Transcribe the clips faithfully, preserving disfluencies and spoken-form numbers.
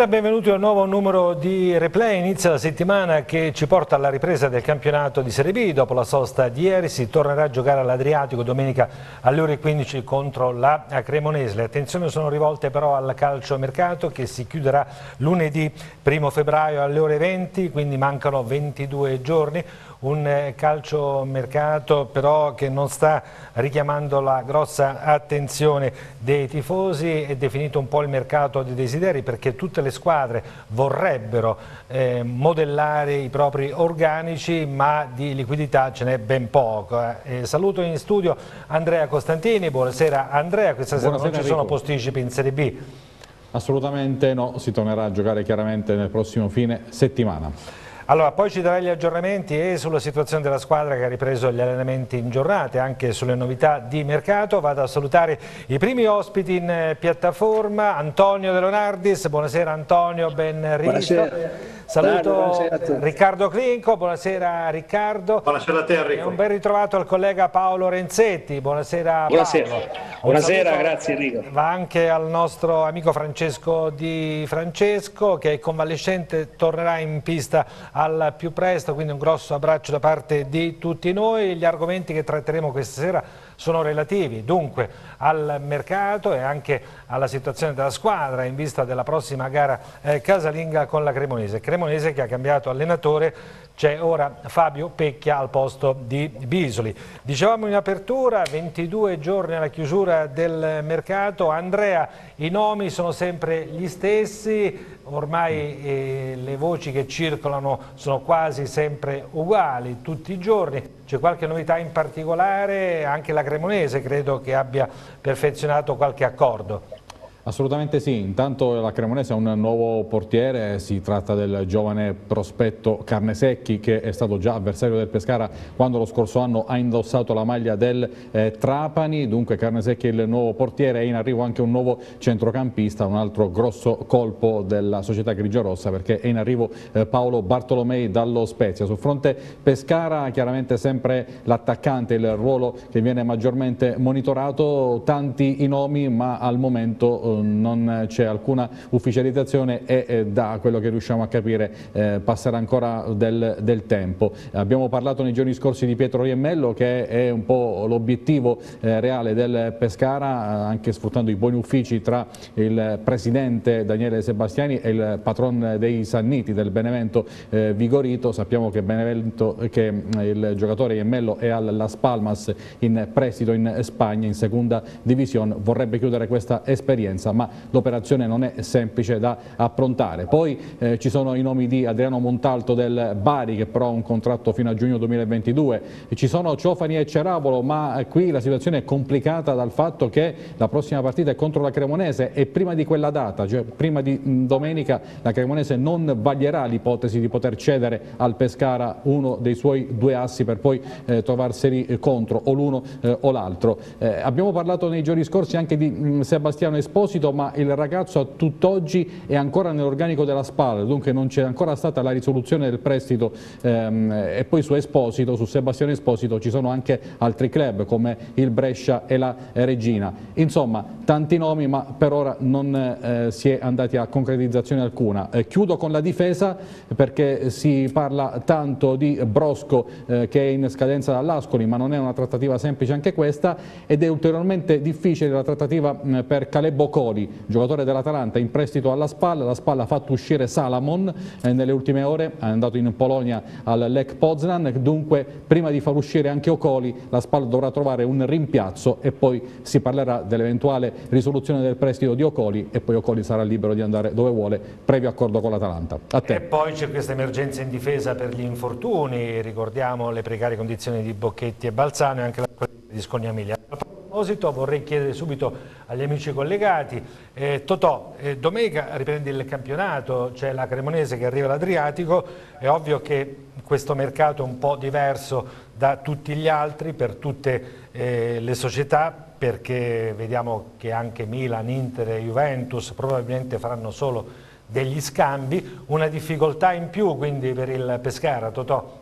Buonasera, benvenuti a un nuovo numero di Replay. Inizia la settimana che ci porta alla ripresa del campionato di Serie B. Dopo la sosta di ieri si tornerà a giocare all'Adriatico domenica alle ore quindici contro la Cremonese. Le attenzioni sono rivolte però al calciomercato che si chiuderà lunedì primo febbraio alle ore venti, quindi mancano ventidue giorni. Un calciomercato però che non sta richiamando la grossa attenzione dei tifosi. È definito un po' il mercato dei desideri perché tutte le squadre vorrebbero eh, modellare i propri organici, ma di liquidità ce n'è ben poco. Eh, saluto in studio Andrea Costantini. Buonasera Andrea, questa sera Buonasera, non ci sono Enrico. posticipi in Serie B? Assolutamente no, si tornerà a giocare chiaramente nel prossimo fine settimana. Allora, poi ci darai gli aggiornamenti e sulla situazione della squadra che ha ripreso gli allenamenti in giornata e anche sulle novità di mercato. Vado a salutare i primi ospiti in piattaforma. Antonio De Leonardis, buonasera Antonio, ben rivisto. Buonasera. Saluto Buonasera Riccardo Clinco, buonasera Riccardo. Buonasera a te Enrico. E un ben ritrovato al collega Paolo Renzetti, buonasera Buonasera, Paolo. buonasera grazie Enrico. Va anche al nostro amico Francesco Di Francesco che è convalescente, tornerà in pista al più presto, quindi un grosso abbraccio da parte di tutti noi. Gli argomenti che tratteremo questa sera sono relativi dunque al mercato e anche alla situazione della squadra in vista della prossima gara eh, casalinga con la Cremonese. Cremonese che ha cambiato allenatore, c'è ora Fabio Pecchia al posto di Bisoli. Dicevamo in apertura, ventidue giorni alla chiusura del mercato. Andrea, i nomi sono sempre gli stessi, ormai eh, le voci che circolano sono quasi sempre uguali tutti i giorni. C'è qualche novità in particolare? Anche la Cremonese credo che abbia perfezionato qualche accordo. Assolutamente sì, intanto la Cremonese ha un nuovo portiere, si tratta del giovane prospetto Carnesecchi che è stato già avversario del Pescara quando lo scorso anno ha indossato la maglia del eh, Trapani. Dunque Carnesecchi è il nuovo portiere e in arrivo anche un nuovo centrocampista, un altro grosso colpo della società grigiorossa perché è in arrivo eh, Paolo Bartolomei dallo Spezia. Sul fronte Pescara chiaramente sempre l'attaccante, il ruolo che viene maggiormente monitorato, tanti i nomi ma al momento non c'è alcuna ufficializzazione e eh, da quello che riusciamo a capire eh, passerà ancora del, del tempo. Abbiamo parlato nei giorni scorsi di Pietro Riemmello che è un po' l'obiettivo eh, reale del Pescara, anche sfruttando i buoni uffici tra il presidente Daniele Sebastiani e il patron dei Sanniti del Benevento eh, Vigorito. Sappiamo che, Benevento, che il giocatore Riemmello è al Las Palmas in prestito in Spagna in seconda divisione, vorrebbe chiudere questa esperienza ma l'operazione non è semplice da approntare. Poi eh, ci sono i nomi di Adriano Montalto del Bari che però ha un contratto fino a giugno duemilaventidue, ci sono Ciofani e Ceravolo ma qui la situazione è complicata dal fatto che la prossima partita è contro la Cremonese e prima di quella data, cioè prima di mh, domenica, la Cremonese non vaglierà l'ipotesi di poter cedere al Pescara uno dei suoi due assi per poi eh, trovarseli contro o l'uno eh, o l'altro. Eh, abbiamo parlato nei giorni scorsi anche di mh, Sebastiano Esposito, ma il ragazzo a tutt'oggi è ancora nell'organico della Spal, dunque non c'è ancora stata la risoluzione del prestito ehm, e poi su Esposito, su Sebastiano Esposito ci sono anche altri club come il Brescia e la Regina. Insomma tanti nomi ma per ora non eh, si è andati a concretizzazione alcuna. Eh, chiudo con la difesa perché si parla tanto di Brosco eh, che è in scadenza dall'Ascoli, ma non è una trattativa semplice anche questa ed è ulteriormente difficile la trattativa mh, per Caleb Okoli, giocatore dell'Atalanta in prestito alla Spal. La Spal ha fatto uscire Salamon eh, nelle ultime ore, è andato in Polonia al Lech Poznan, dunque prima di far uscire anche Okoli la Spal dovrà trovare un rimpiazzo e poi si parlerà dell'eventuale risoluzione del prestito di Okoli e poi Okoli sarà libero di andare dove vuole previo accordo con l'Atalanta. A te. E poi c'è questa emergenza in difesa per gli infortuni, ricordiamo le precarie condizioni di Bocchetti e Balzano e anche la di Scognamilia. A proposito vorrei chiedere subito agli amici collegati, eh, Totò, eh, domenica riprende il campionato, c'è la Cremonese che arriva all'Adriatico, è ovvio che questo mercato è un po' diverso da tutti gli altri per tutte eh, le società, perché vediamo che anche Milan, Inter e Juventus probabilmente faranno solo degli scambi, una difficoltà in più quindi per il Pescara, Totò.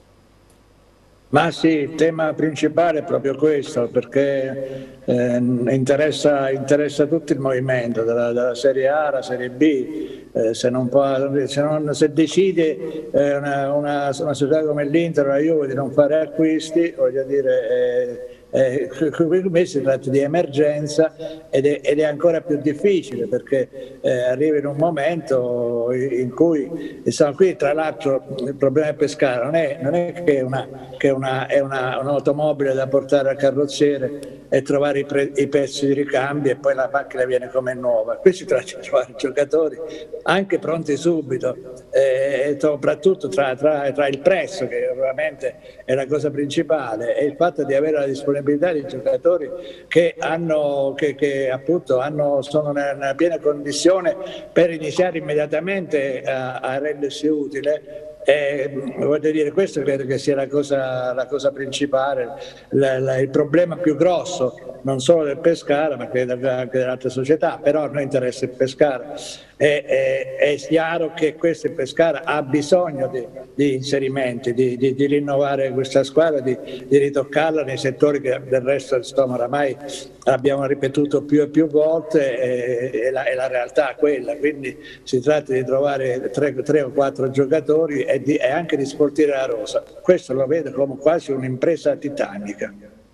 Ma sì, il tema principale è proprio questo, perché eh, interessa, interessa tutto il movimento, dalla, dalla Serie A alla Serie B, eh, se, non può, se, non, se decide eh, una, una, una società come l'Inter o la Juve di non fare acquisti, voglio dire, eh, Eh, qui si tratta di emergenza ed è, ed è ancora più difficile, perché eh, arriva in un momento in cui, insomma, qui tra l'altro il problema del Pescara non è, non è che, una, che una, è una, un'automobile da portare al carrozziere e trovare i, pre, i pezzi di ricambio e poi la macchina viene come nuova. Qui si tratta di trovare giocatori anche pronti subito, eh, e soprattutto tra, tra, tra il prezzo, che ovviamente è la cosa principale, e il fatto di avere la disponibilità di giocatori che, hanno, che, che appunto hanno, sono nella piena condizione per iniziare immediatamente a, a rendersi utile. Eh, voglio dire, questo credo che sia la cosa, la cosa principale, la, la, il problema più grosso non solo del Pescara ma credo anche delle altre società, però a noi interessa il Pescara. È, è, è chiaro che questo il Pescara ha bisogno di, di inserimenti, di, di, di rinnovare questa squadra, di, di ritoccarla nei settori che del resto insomma oramai abbiamo ripetuto più e più volte, e, e, la, e la realtà è quella, quindi si tratta di trovare tre, tre o quattro giocatori e, di, e anche di sfoltire la rosa. Questo lo vedo come quasi un'impresa titanica.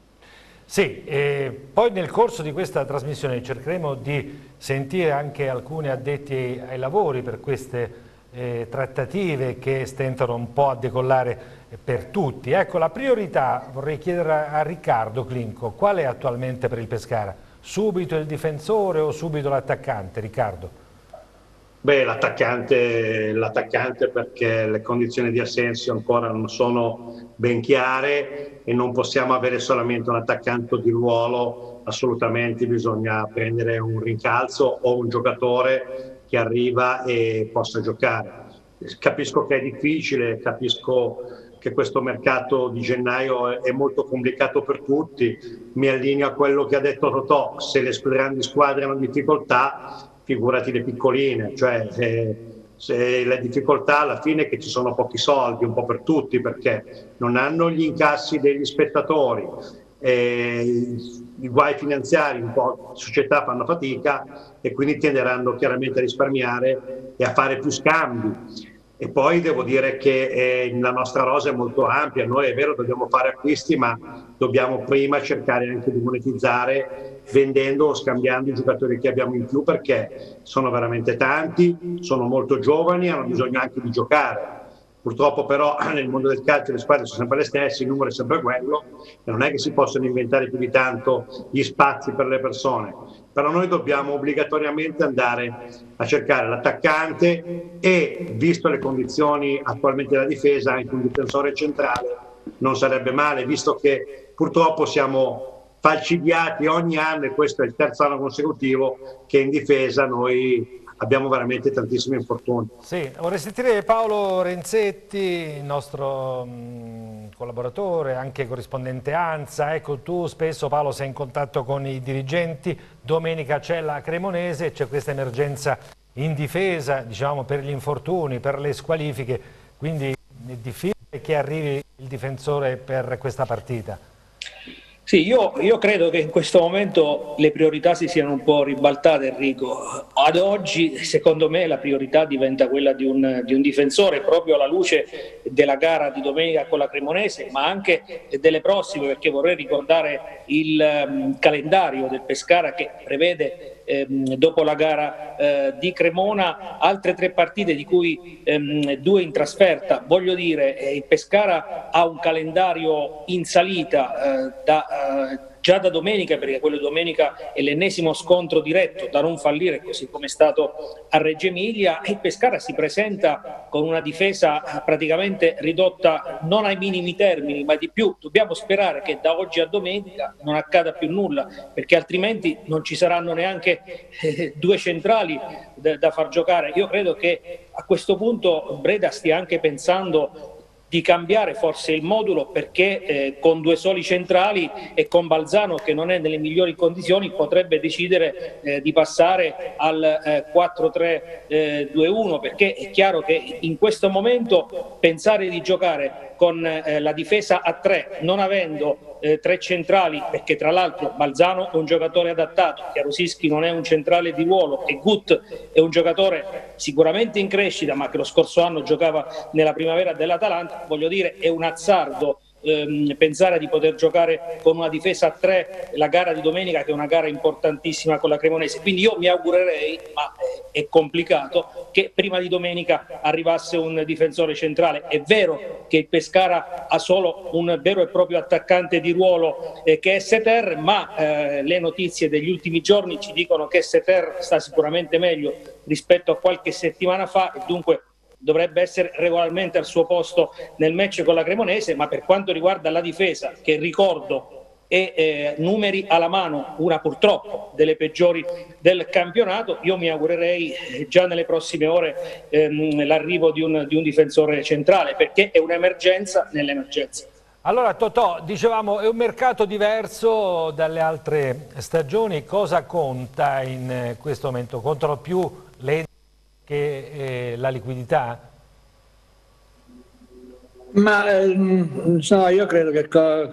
Sì, e poi nel corso di questa trasmissione cercheremo di sentire anche alcuni addetti ai lavori per queste eh, trattative che stentano un po' a decollare per tutti. Ecco, la priorità, vorrei chiedere a Riccardo Clinco, qual è attualmente per il Pescara? Subito il difensore o subito l'attaccante, Riccardo? Beh, l'attaccante, l'attaccante perché le condizioni di Asensio ancora non sono ben chiare e non possiamo avere solamente un attaccante di ruolo, assolutamente bisogna prendere un rincalzo o un giocatore che arriva e possa giocare. Capisco che è difficile, capisco che questo mercato di gennaio è molto complicato per tutti, mi allineo a quello che ha detto Totò, se le grandi squadre hanno difficoltà, figurati le piccoline, cioè se, se la difficoltà alla fine è che ci sono pochi soldi, un po' per tutti, perché non hanno gli incassi degli spettatori, eh, i guai finanziari, un po' le società fanno fatica e quindi tenderanno chiaramente a risparmiare e a fare più scambi. E poi devo dire che eh, la nostra rosa è molto ampia, noi è vero dobbiamo fare acquisti, ma dobbiamo prima cercare anche di monetizzare vendendo o scambiando i giocatori che abbiamo in più, perché sono veramente tanti, sono molto giovani, hanno bisogno anche di giocare. Purtroppo però nel mondo del calcio le squadre sono sempre le stesse, il numero è sempre quello e non è che si possono inventare più di tanto gli spazi per le persone. Però noi dobbiamo obbligatoriamente andare a cercare l'attaccante e, visto le condizioni attualmente della difesa, anche un difensore centrale non sarebbe male, visto che purtroppo siamo falcidiati ogni anno e questo è il terzo anno consecutivo che in difesa noi abbiamo veramente tantissimi infortuni. Sì, vorrei sentire Paolo Renzetti, il nostro mh, collaboratore, anche corrispondente ANSA. Ecco, tu spesso, Paolo, sei in contatto con i dirigenti. Domenica c'è la Cremonese, c'è questa emergenza in difesa, diciamo, per gli infortuni, per le squalifiche, quindi è difficile che arrivi il difensore per questa partita. Sì, io, io credo che in questo momento le priorità si siano un po' ribaltate, Enrico. Ad oggi, secondo me, la priorità diventa quella di un, di un difensore, proprio alla luce della gara di domenica con la Cremonese, ma anche delle prossime, perché vorrei ricordare il um, calendario del Pescara che prevede, ehm, dopo la gara eh, di Cremona, altre tre partite, di cui ehm, due in trasferta. Voglio dire, eh, il Pescara ha un calendario in salita eh, da Uh, già da domenica, perché quello di domenica è l'ennesimo scontro diretto da non fallire, così come è stato a Reggio Emilia, e il Pescara si presenta con una difesa praticamente ridotta non ai minimi termini, ma di più. Dobbiamo sperare che da oggi a domenica non accada più nulla, perché altrimenti non ci saranno neanche eh, due centrali da, da far giocare. Io credo che a questo punto Breda stia anche pensando di cambiare forse il modulo, perché eh, con due soli centrali e con Balzano che non è nelle migliori condizioni potrebbe decidere eh, di passare al eh, quattro tre due uno, perché è chiaro che in questo momento pensare di giocare con eh, la difesa a tre, non avendo eh, tre centrali, perché tra l'altro Balzano è un giocatore adattato, Jarosischi non è un centrale di ruolo e Gut è un giocatore sicuramente in crescita, ma che lo scorso anno giocava nella primavera dell'Atalanta, voglio dire è un azzardo ehm, pensare di poter giocare con una difesa a tre la gara di domenica, che è una gara importantissima con la Cremonese. Quindi io mi augurerei, ma è complicato, che prima di domenica arrivasse un difensore centrale. È vero che il Pescara ha solo un vero e proprio attaccante di ruolo eh, che è Seter, ma eh, le notizie degli ultimi giorni ci dicono che Seter sta sicuramente meglio rispetto a qualche settimana fa e dunque dovrebbe essere regolarmente al suo posto nel match con la Cremonese. Ma per quanto riguarda la difesa, che ricordo e eh, numeri alla mano, una purtroppo delle peggiori del campionato, io mi augurerei eh, già nelle prossime ore ehm, l'arrivo di un, di un difensore centrale, perché è un'emergenza nell'emergenza. Allora Totò, dicevamo è un mercato diverso dalle altre stagioni, cosa conta in questo momento? Contano più le che eh, la liquidità? Ma no, io credo che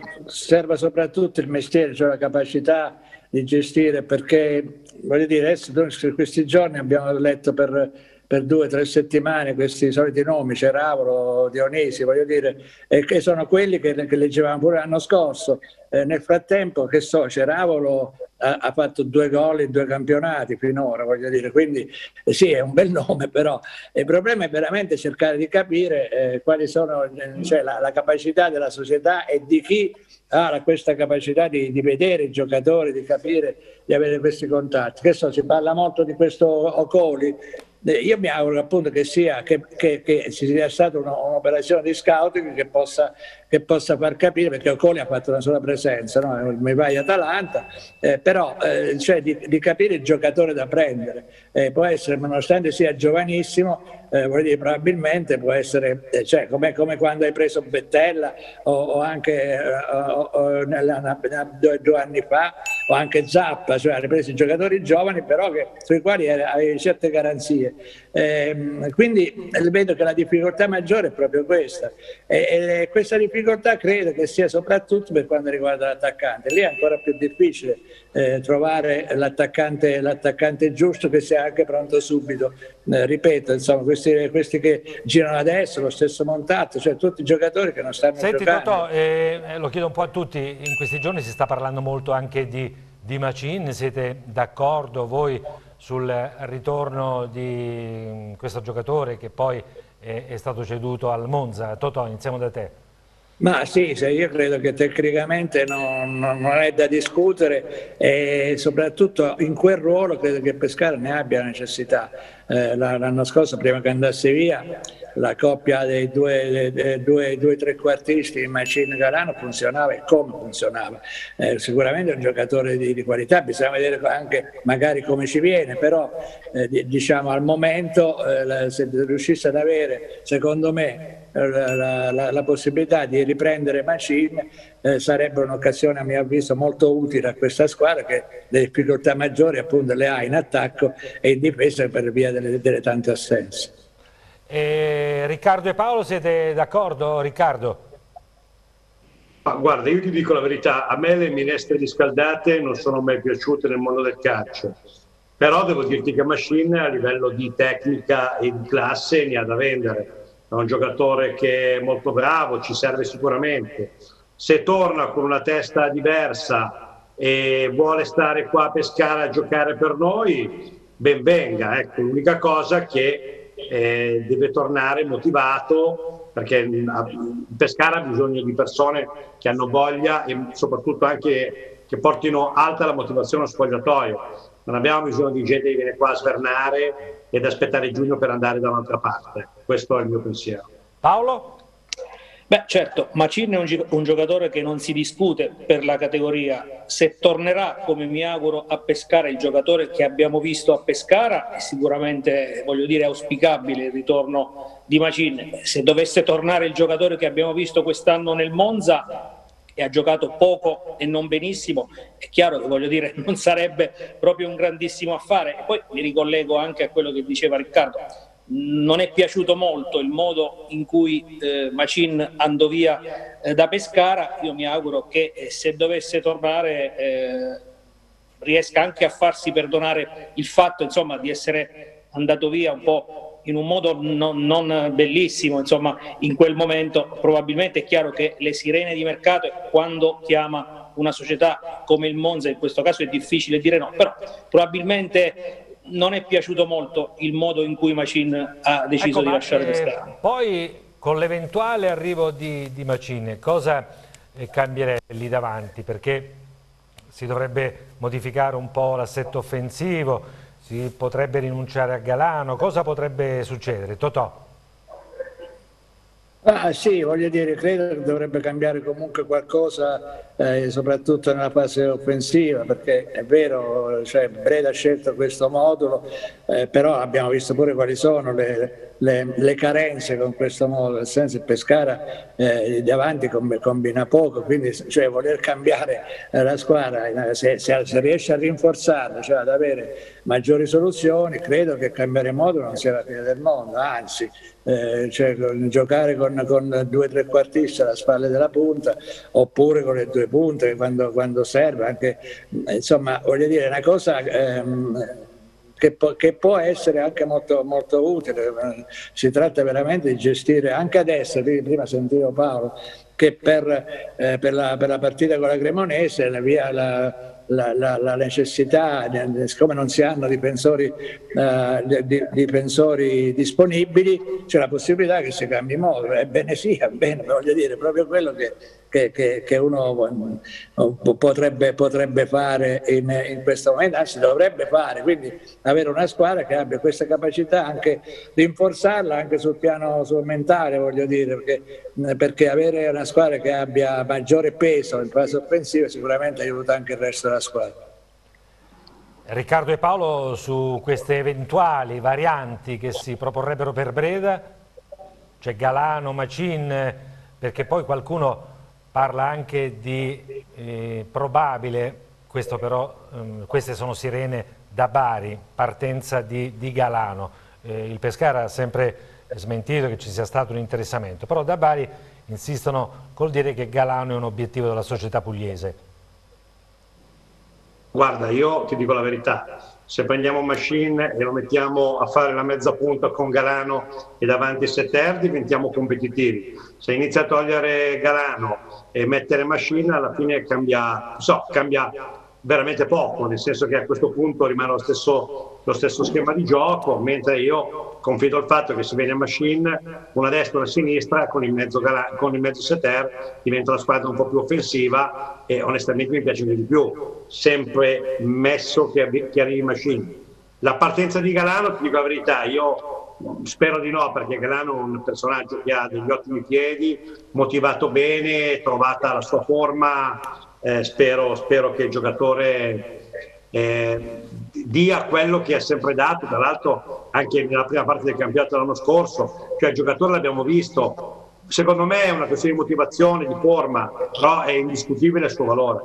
serva soprattutto il mestiere, cioè la capacità di gestire, perché voglio dire, adesso in questi giorni abbiamo letto per, per due o tre settimane questi soliti nomi, Ceravolo, Dionisi, voglio dire, e che sono quelli che, che leggevamo pure l'anno scorso. Eh, nel frattempo, che so, Ceravolo ha, ha fatto due gol in due campionati finora, voglio dire, quindi eh, sì, è un bel nome, però il problema è veramente cercare di capire eh, quali sono, cioè, la, la capacità della società e di chi ha questa capacità di, di vedere i giocatori, di capire, di avere questi contatti. Che so, si parla molto di questo Ocoli. Io mi auguro appunto che sia che, che, che ci sia stata un'operazione di scouting che possa, che possa far capire, perché Ocoli ha fatto una sola presenza, no? Mi vai Atalanta, eh, però eh, cioè di, di capire il giocatore da prendere. Eh, può essere, nonostante sia giovanissimo, eh, voglio dire, probabilmente può essere, eh, cioè, come, come quando hai preso Bettella o, o anche eh, o, o nella, una, due, due anni fa, o anche Zappa, cioè hai preso i giocatori giovani però che, sui quali avevi certe garanzie. Eh, quindi vedo che la difficoltà maggiore è proprio questa e, e questa difficoltà credo che sia soprattutto per quanto riguarda l'attaccante. Lì è ancora più difficile eh, trovare l'attaccante, l'attaccante giusto che sia anche pronto subito. Eh, ripeto, insomma, questi, questi che girano adesso, lo stesso Montato, cioè tutti i giocatori che non stanno Senti, giocando. Totò, eh, lo chiedo un po' a tutti, in questi giorni si sta parlando molto anche di, di Macin, siete d'accordo voi sul ritorno di questo giocatore che poi è, è stato ceduto al Monza? Totò, iniziamo da te. Ma sì, io credo che tecnicamente non, non è da discutere e soprattutto in quel ruolo credo che Pescara ne abbia necessità. Eh, l'anno scorso, prima che andasse via, la coppia dei due, dei due, due trequartisti Macin e Galano funzionava e come funzionava. Eh, sicuramente è un giocatore di, di qualità, bisogna vedere anche magari come ci viene, però eh, diciamo al momento eh, se riuscisse ad avere, secondo me, La, la, la possibilità di riprendere Macin eh, sarebbe un'occasione a mio avviso molto utile a questa squadra che le difficoltà maggiori appunto le ha in attacco e in difesa per via delle, delle tante assenze. E Riccardo e Paolo, siete d'accordo? Riccardo? Ma guarda, io ti dico la verità, a me le minestre riscaldate non sono mai piaciute nel mondo del calcio, però devo dirti che Macin a livello di tecnica e di classe ne ha da vendere. È un giocatore che è molto bravo, ci serve sicuramente. Se torna con una testa diversa e vuole stare qua a Pescara a giocare per noi, ben venga. Ecco, l'unica cosa che eh, deve tornare motivato, perché il Pescara ha bisogno di persone che hanno voglia e soprattutto anche che portino alta la motivazione allo spogliatoio. Non abbiamo bisogno di gente che viene qua a svernare ed aspettare giugno per andare da un'altra parte. Questo è il mio pensiero. Paolo? Beh, certo, Macin è un, gi un giocatore che non si discute per la categoria. Se tornerà, come mi auguro, a Pescara il giocatore che abbiamo visto a Pescara, è sicuramente, voglio dire, auspicabile il ritorno di Macin. Se dovesse tornare il giocatore che abbiamo visto quest'anno nel Monza e ha giocato poco e non benissimo, è chiaro che, voglio dire, non sarebbe proprio un grandissimo affare. E poi mi ricollego anche a quello che diceva Riccardo. non è piaciuto molto il modo in cui eh, Macin andò via eh, da Pescara. Io mi auguro che eh, se dovesse tornare eh, riesca anche a farsi perdonare il fatto, insomma, di essere andato via un po' in un modo non, non bellissimo, insomma, in quel momento. Probabilmente è chiaro che le sirene di mercato, quando chiama una società come il Monza, in questo caso è difficile dire no, però probabilmente non è piaciuto molto il modo in cui Macin ha deciso ecco, di lasciare eh, Pescara. Poi con l'eventuale arrivo di, di Macin, cosa eh, cambierebbe lì davanti? Perché si dovrebbe modificare un po' l'assetto offensivo, si potrebbe rinunciare a Galano, cosa potrebbe succedere? Totò? Ah, sì, voglio dire, credo che dovrebbe cambiare comunque qualcosa, eh, soprattutto nella fase offensiva, perché è vero, cioè, Breda ha scelto questo modulo, eh, però abbiamo visto pure quali sono le, le, le carenze con questo modulo, nel senso che Pescara eh, davanti combina poco, quindi cioè, voler cambiare eh, la squadra, se, se, se riesce a rinforzarla, cioè ad avere maggiori soluzioni, credo che cambiare modulo non sia la fine del mondo, anzi. Eh, cioè, giocare con, con due trequartisti alla spalla della punta oppure con le due punte quando, quando serve, anche, insomma, voglio dire, è una cosa ehm, che, po che può essere anche molto, molto utile. Si tratta veramente di gestire anche adesso. Prima sentivo Paolo che per, eh, per, la, per la partita con la Cremonese via la La, la, la necessità, siccome non si hanno difensori, uh, di, difensori disponibili, c'è la possibilità che si cambi modulo. Ebbene sì, bene, voglio dire, proprio quello che, che, che, che uno potrebbe, potrebbe fare in, in questo momento, anzi dovrebbe fare, quindi avere una squadra che abbia questa capacità, anche rinforzarla anche sul piano sul mentale, voglio dire, perché, perché avere una squadra che abbia maggiore peso in fase offensiva sicuramente aiuta anche il resto della squadra. Riccardo e Paolo, su queste eventuali varianti che si proporrebbero per Breda, cioè Galano, Macin, perché poi qualcuno parla anche di eh, probabile, questo però, ehm, queste sono sirene da Bari, partenza di, di Galano. Eh, il Pescara ha sempre smentito che ci sia stato un interessamento, però da Bari insistono col dire che Galano è un obiettivo della società pugliese. Guarda, io ti dico la verità, se prendiamo Macin e lo mettiamo a fare la mezza punta con Galano e davanti Setter, diventiamo competitivi. Se inizia a togliere Galano e mettere Macin, alla fine cambia, so, cambia veramente poco, nel senso che a questo punto rimane lo stesso, lo stesso schema di gioco, mentre io confido il fatto che se viene Macin, una destra e una sinistra, con il mezzo, con il mezzo Setter diventa una squadra un po' più offensiva e onestamente mi piace di più, sempre messo che, che arrivi Macin. La partenza di Galano, ti dico la verità, io spero di no, perché Galano è un personaggio che ha degli ottimi piedi, motivato bene, trovata la sua forma. Eh, spero, spero che il giocatore eh, dia quello che ha sempre dato, tra l'altro anche nella prima parte del campionato dell'anno scorso, cioè il giocatore l'abbiamo visto, secondo me è una questione di motivazione, di forma, però è indiscutibile il suo valore.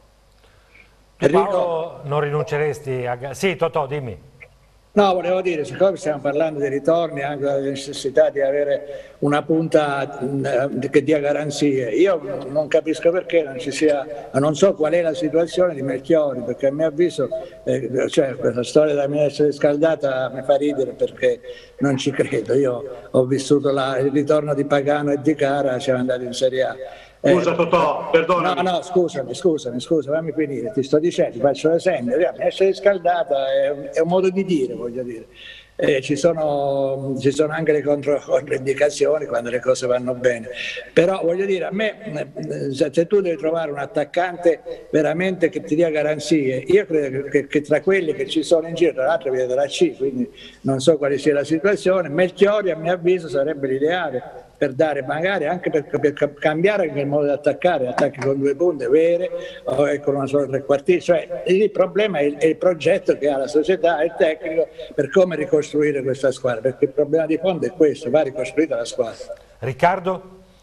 Paolo, non rinunceresti a... Sì, Totò, dimmi. No, volevo dire, siccome stiamo parlando di ritorni, anche della necessità di avere una punta che dia garanzie, io non capisco perché non ci sia, non so qual è la situazione di Melchiori, perché a mio avviso, eh, cioè, questa storia della mia essere scaldata mi fa ridere perché non ci credo. Io ho vissuto la, il ritorno di Pagano e di Cara, siamo andati in Serie A. Scusa Totò, perdonami. No, no, scusami, scusami, scusami, fammi finire, ti sto dicendo, ti faccio l'esempio, essere scaldata è un, è un modo di dire, voglio dire. Eh, ci, sono, ci sono anche le contro, controindicazioni quando le cose vanno bene, però voglio dire, a me, se tu devi trovare un attaccante veramente che ti dia garanzie, io credo che, che tra quelli che ci sono in giro, tra l'altro viene dalla C, quindi non so quale sia la situazione, Melchiori a mio avviso sarebbe l'ideale per dare magari anche per, per cambiare anche il modo di attaccare, attacchi con due punte vere o con una sola trequartista, cioè il problema è il, è il progetto che ha la società e il tecnico per come ricostruire questa squadra, perché il problema di fondo è questo, va ricostruita la squadra. Riccardo?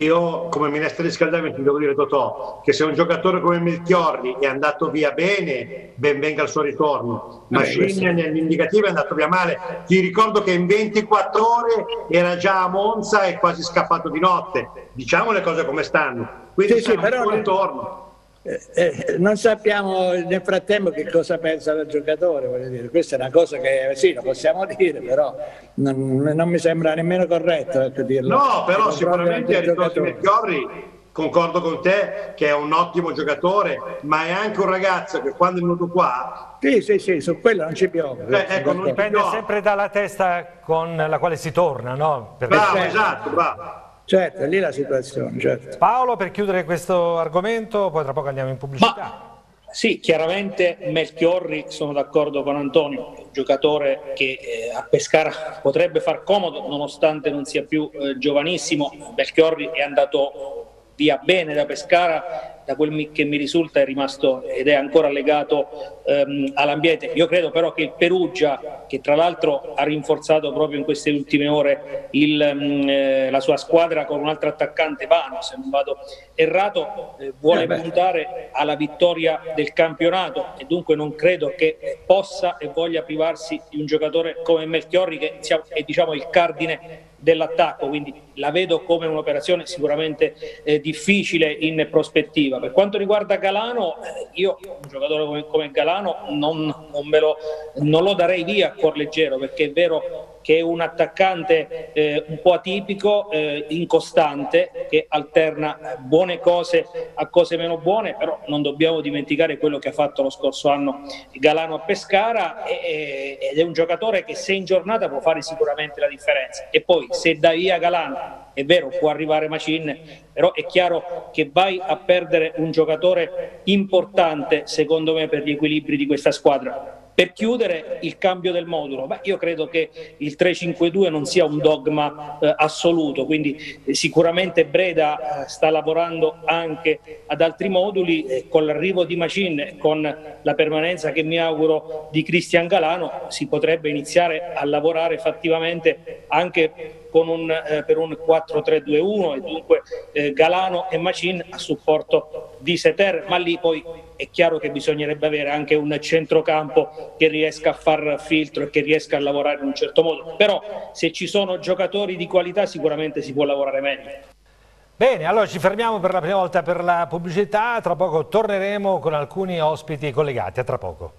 Io come minestra di riscaldamento devo dire, Totò, che se un giocatore come Melchiorri è andato via bene, ben venga il suo ritorno. Machine nell'indicativo è andato via male. Ti ricordo che in ventiquattro ore era già a Monza e quasi scappato di notte. Diciamo le cose come stanno. Quindi sì, sì, però il suo ritorno. Eh, eh, non sappiamo nel frattempo che cosa pensa il giocatore, voglio dire. Questa è una cosa che sì, lo possiamo dire, però non, non mi sembra nemmeno corretto, ecco, dirlo. No, però sicuramente il ritorno di Melchiorri, concordo con te che è un ottimo giocatore, ma è anche un ragazzo che quando è venuto qua... Sì, sì, sì, su quello non ci piove. Eh, ecco, non dipende piove. sempre dalla testa con la quale si torna, no? Perché... Bravo, esatto, bravo. Certo, è lì la situazione. Certo. Paolo, per chiudere questo argomento, poi tra poco andiamo in pubblicità. Ma, sì, chiaramente Melchiorri, sono d'accordo con Antonio, è un giocatore che eh, a Pescara potrebbe far comodo nonostante non sia più eh, giovanissimo. Melchiorri è andato via bene da Pescara, da quel che mi risulta è rimasto ed è ancora legato ehm, all'ambiente. Io credo però che il Perugia, che tra l'altro ha rinforzato proprio in queste ultime ore il, mh, eh, la sua squadra con un altro attaccante, Vano, se non vado errato, eh, vuole eh puntare alla vittoria del campionato e dunque non credo che possa e voglia privarsi di un giocatore come Melchiorri, che è, diciamo, il cardine dell'attacco, quindi la vedo come un'operazione sicuramente eh, difficile in prospettiva. Per quanto riguarda Galano, eh, io un giocatore come, come Galano non, non, me lo, non lo darei via a cuor leggero, perché è vero che è un attaccante eh, un po' atipico, eh, incostante, che alterna buone cose a cose meno buone, però non dobbiamo dimenticare quello che ha fatto lo scorso anno Galano a Pescara, e, ed è un giocatore che se in giornata può fare sicuramente la differenza. E poi se dai via Galano, è vero, può arrivare Machine, però è chiaro che vai a perdere un giocatore importante, secondo me, per gli equilibri di questa squadra. Per chiudere, il cambio del modulo, beh, io credo che il tre cinque due non sia un dogma eh, assoluto, quindi eh, sicuramente Breda eh, sta lavorando anche ad altri moduli, eh, con l'arrivo di Machine, con la permanenza che mi auguro di Cristian Galano, si potrebbe iniziare a lavorare fattivamente anche con un, eh, per un quattro tre due uno, e dunque eh, Galano e Machine a supporto di Seter, ma lì poi è chiaro che bisognerebbe avere anche un centrocampo che riesca a far filtro e che riesca a lavorare in un certo modo, però se ci sono giocatori di qualità sicuramente si può lavorare meglio. Bene, allora ci fermiamo per la prima volta per la pubblicità, tra poco torneremo con alcuni ospiti collegati, a tra poco.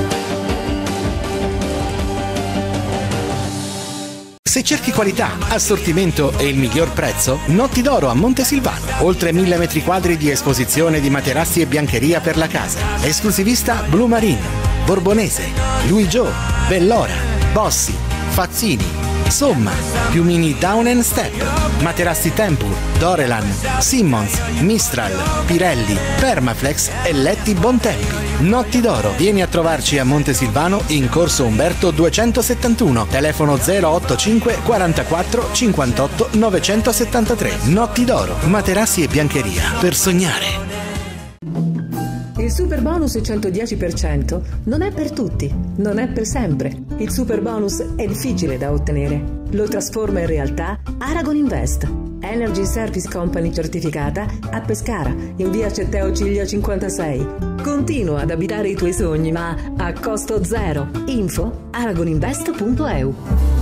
Se cerchi qualità, assortimento e il miglior prezzo, Notti d'Oro a Montesilvano. Oltre mille metri quadri di esposizione di materassi e biancheria per la casa. Esclusivista Blue Marine, Borbonese, Louis Joe, Bellora, Bossi, Fazzini, Somma, piumini Down and Step, materassi Tempur, Dorelan, Simmons, Mistral, Pirelli, Permaflex e letti Bontempi. Notti d'Oro, vieni a trovarci a Montesilvano in corso Umberto duecentosettantuno, telefono zero otto cinque quarantaquattro cinquantotto novecentosettantatré. Notti d'Oro, materassi e biancheria per sognare. Il super bonus cento dieci per cento non è per tutti, non è per sempre. Il super bonus è difficile da ottenere. Lo trasforma in realtà Aragon Invest, Energy Service Company certificata a Pescara, in via Cetteo Ciglia cinquantasei. Continua ad abitare i tuoi sogni, ma a costo zero. Info aragoninvest punto e u.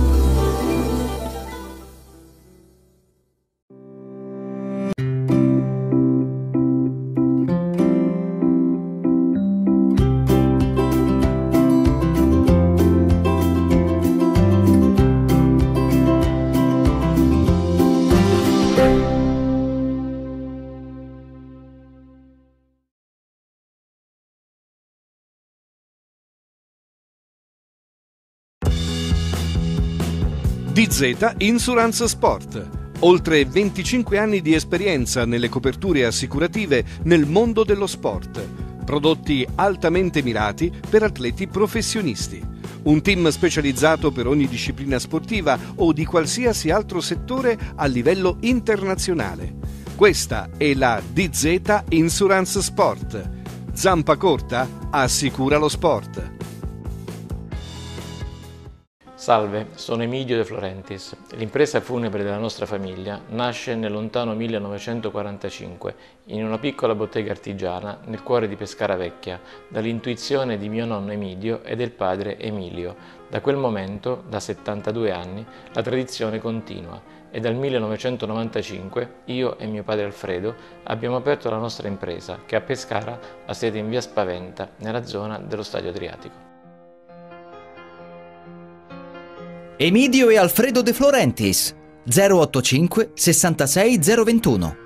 D Z Insurance Sport. Oltre venticinque anni di esperienza nelle coperture assicurative nel mondo dello sport. Prodotti altamente mirati per atleti professionisti. Un team specializzato per ogni disciplina sportiva o di qualsiasi altro settore a livello internazionale. Questa è la D Z Insurance Sport. Zampa corta? Assicura lo sport. Salve, sono Emidio De Florentis. L'impresa funebre della nostra famiglia nasce nel lontano millenovecentoquarantacinque in una piccola bottega artigiana nel cuore di Pescara Vecchia, dall'intuizione di mio nonno Emidio e del padre Emilio. Da quel momento, da settantadue anni, la tradizione continua e dal millenovecentonovantacinque io e mio padre Alfredo abbiamo aperto la nostra impresa che a Pescara ha sede in via Spaventa, nella zona dello Stadio Adriatico. Emidio e Alfredo De Florentis, zero ottantacinque sessantasei zero ventuno.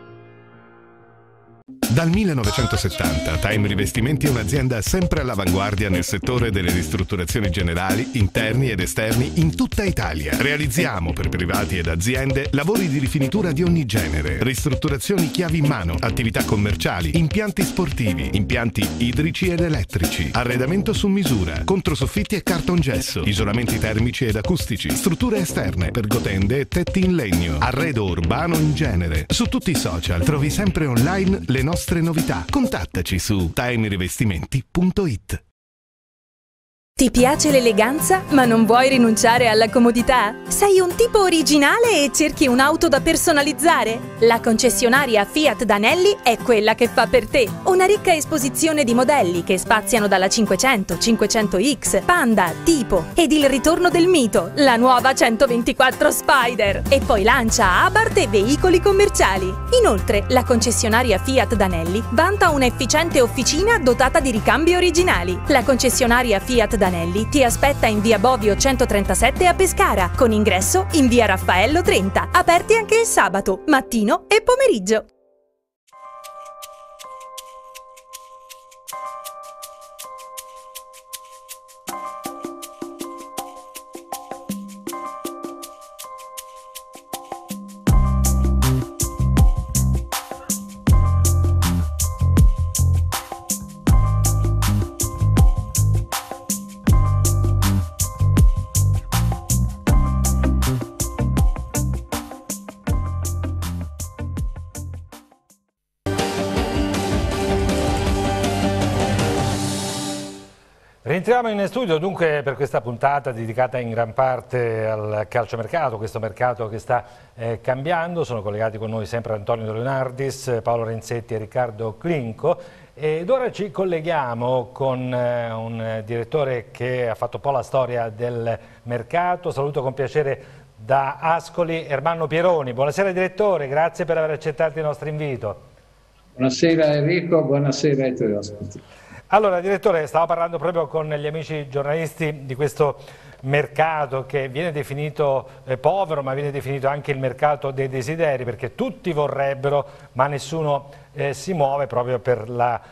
Dal millenovecentosettanta Time Rivestimenti è un'azienda sempre all'avanguardia nel settore delle ristrutturazioni generali, interni ed esterni in tutta Italia. Realizziamo per privati ed aziende lavori di rifinitura di ogni genere, ristrutturazioni chiavi in mano, attività commerciali, impianti sportivi, impianti idrici ed elettrici, arredamento su misura, controsoffitti e cartongesso, isolamenti termici ed acustici, strutture esterne, pergotende e tetti in legno, arredo urbano in genere. Su tutti i social trovi sempre online le nostre novità. Contattaci su time rivestimenti punto it. Ti piace l'eleganza, ma non vuoi rinunciare alla comodità? Sei un tipo originale e cerchi un'auto da personalizzare? La concessionaria Fiat Danelli è quella che fa per te. Una ricca esposizione di modelli che spaziano dalla cinquecento, cinquecento X, Panda, Tipo ed il ritorno del mito, la nuova centoventiquattro Spider. E poi lancia Abarth e veicoli commerciali. Inoltre, la concessionaria Fiat Danelli vanta un'efficiente officina dotata di ricambi originali. La concessionaria Fiat Danelli ti aspetta in via Bovio centotrentasette a Pescara, con ingresso in via Raffaello trenta, aperti anche il sabato, mattino e pomeriggio. Rientriamo in studio dunque per questa puntata dedicata in gran parte al calciomercato, questo mercato che sta eh, cambiando. Sono collegati con noi sempre Antonio De Leonardis, Paolo Renzetti e Riccardo Clinco. Ed ora ci colleghiamo con eh, un direttore che ha fatto un po' la storia del mercato. Saluto con piacere da Ascoli Ermanno Pieroni. Buonasera direttore, grazie per aver accettato il nostro invito. Buonasera Enrico, buonasera ai tuoi ospiti. Allora, direttore, stavo parlando proprio con gli amici giornalisti di questo mercato che viene definito eh, povero, ma viene definito anche il mercato dei desideri, perché tutti vorrebbero, ma nessuno eh, si muove proprio per la,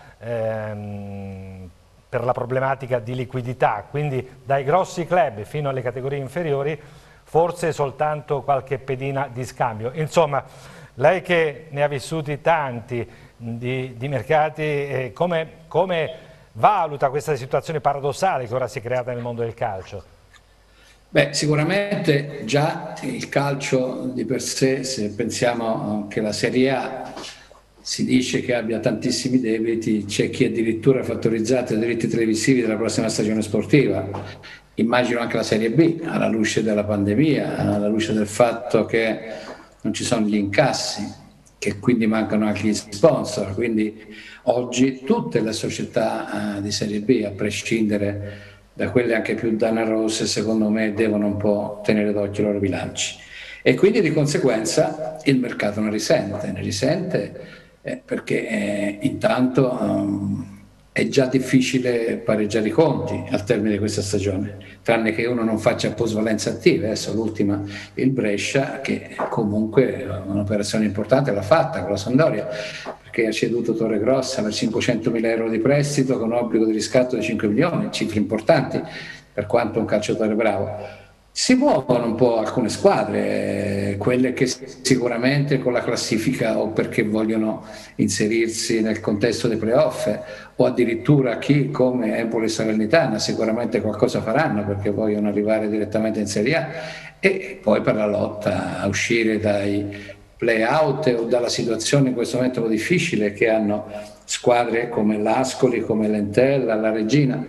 ehm, per la problematica di liquidità. Quindi dai grossi club fino alle categorie inferiori, forse soltanto qualche pedina di scambio. Insomma, lei che ne ha vissuti tanti di, di mercati, eh, come... come valuta questa situazione paradossale che ora si è creata nel mondo del calcio? Beh, sicuramente già il calcio di per sé, se pensiamo che la Serie A si dice che abbia tantissimi debiti, c'è chi addirittura ha fattorizzato i diritti televisivi della prossima stagione sportiva. Immagino anche la Serie B, alla luce della pandemia, alla luce del fatto che non ci sono gli incassi, che quindi mancano anche gli sponsor, quindi oggi tutte le società uh, di Serie B, a prescindere da quelle anche più danarose, secondo me devono un po' tenere d'occhio i loro bilanci e quindi di conseguenza il mercato ne risente, ne risente eh, perché eh, intanto um, è già difficile pareggiare i conti al termine di questa stagione, tranne che uno non faccia plusvalenze attive. Adesso l'ultima, il Brescia, che comunque un'operazione importante l'ha fatta con la Sampdoria, perché ha ceduto Torregrossa per cinquecentomila euro di prestito con obbligo di riscatto di cinque milioni, cifre importanti per quanto un calciatore bravo. Si muovono un po' alcune squadre, quelle che sicuramente con la classifica o perché vogliono inserirsi nel contesto dei playoff, o addirittura chi come Empoli e Salernitana sicuramente qualcosa faranno perché vogliono arrivare direttamente in Serie A, e poi per la lotta a uscire dai play-out o dalla situazione in questo momento difficile che hanno squadre come l'Ascoli, come l'Entella, la Regina,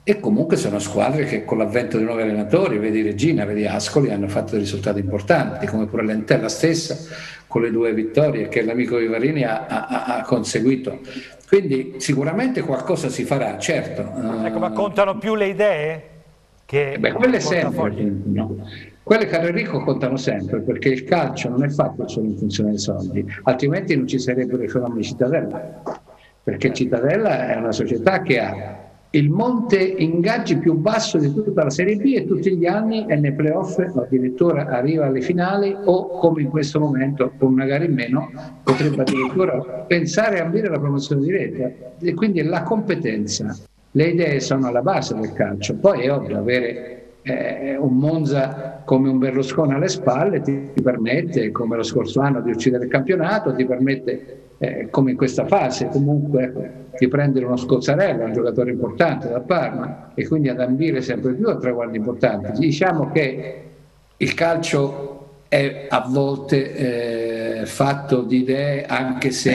e comunque sono squadre che con l'avvento di nuovi allenatori, vedi Regina, vedi Ascoli, hanno fatto dei risultati importanti, come pure l'Entella stessa con le due vittorie che l'amico Vivarini ha, ha, ha conseguito. Quindi sicuramente qualcosa si farà, certo. Ecco, ma contano più le idee? Che Beh, quelle sempre, no? Quelle, caro Enrico, contano sempre, perché il calcio non è fatto solo in funzione dei soldi, altrimenti non ci sarebbero i fenomeni Cittadella, perché Cittadella è una società che ha il monte ingaggi più basso di tutta la Serie B e tutti gli anni è nei playoff, addirittura arriva alle finali o, come in questo momento, con una gara in meno, potrebbe addirittura pensare a ambire la promozione diretta. E quindi la competenza, le idee sono alla base del calcio. Poi è ovvio, avere eh, un Monza come un Berlusconi alle spalle ti, ti permette, come lo scorso anno, di uccidere il campionato, ti permette, eh, come in questa fase, comunque di prendere uno Scozzarella, un giocatore importante da Parma, e quindi ad ambire sempre più a traguardi importanti. Diciamo che il calcio è a volte eh, fatto di idee, anche se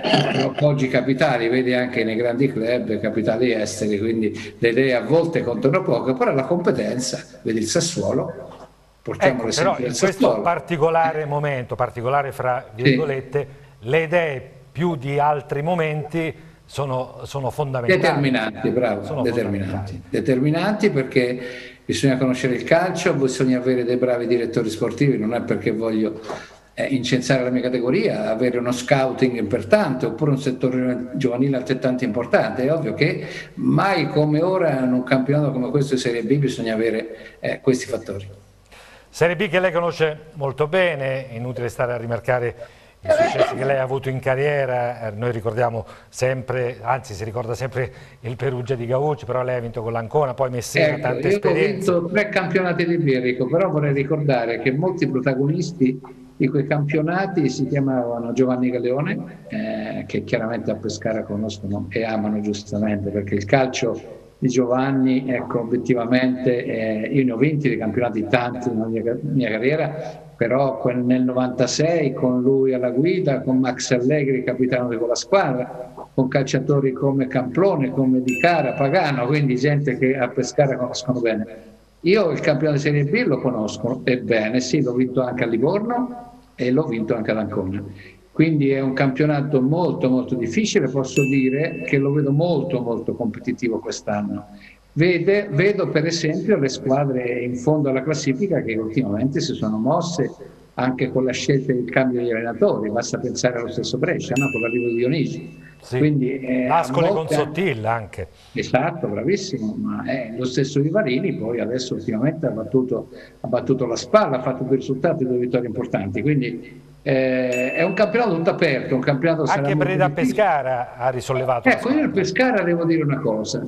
oggi capitali, vedi anche nei grandi club, capitali esteri, quindi le idee a volte contano poco, però la competenza, vedi il Sassuolo, portiamo ecco, l'esempio però in del questo Sassuolo. particolare momento, particolare fra virgolette, sì, le idee più di altri momenti sono, sono fondamentali. Determinanti, bravo, sono determinanti. Determinanti perché bisogna conoscere il calcio, bisogna avere dei bravi direttori sportivi, non è perché voglio eh, incensare la mia categoria, avere uno scouting importante oppure un settore giovanile altrettanto importante. È ovvio che mai come ora in un campionato come questo di Serie B bisogna avere eh, questi fattori. Serie B che lei conosce molto bene, inutile stare a rimarcare i successi che lei ha avuto in carriera. Noi ricordiamo sempre, anzi si ricorda sempre il Perugia di Gaucci, però lei ha vinto con l'Ancona, poi Messina, ecco, tante io esperienze. Ho vinto tre campionati di B, Enrico, però vorrei ricordare che molti protagonisti di quei campionati si chiamavano Giovanni Galeone, eh, che chiaramente a Pescara conoscono e amano giustamente, perché il calcio di Giovanni, ecco, obiettivamente eh, io ne ho vinti dei campionati tanti nella mia, mia carriera, però nel novantasei con lui alla guida, con Max Allegri capitano di quella squadra, con calciatori come Camplone, come Di Cara, Pagano, quindi gente che a Pescara conoscono bene. Io il campionato di Serie B lo conosco, ebbene sì, l'ho vinto anche a Livorno e l'ho vinto anche ad Ancona. Quindi è un campionato molto molto difficile, posso dire che lo vedo molto molto competitivo quest'anno. Vede, vedo per esempio le squadre in fondo alla classifica che ultimamente si sono mosse anche con la scelta del cambio di allenatori, basta pensare allo stesso Brescia, no? Con l'arrivo di Dionigi. Sì. Quindi, eh, Ascoli volte... con Sottilla anche. Esatto, bravissimo, ma è lo stesso Vivarini, poi adesso ultimamente ha battuto, ha battuto la spalla, ha fatto due risultati, due vittorie importanti, quindi eh, è un campionato tutto aperto, un campionato anche Breda Pescara ha risollevato. Ecco, io il Pescara devo dire una cosa,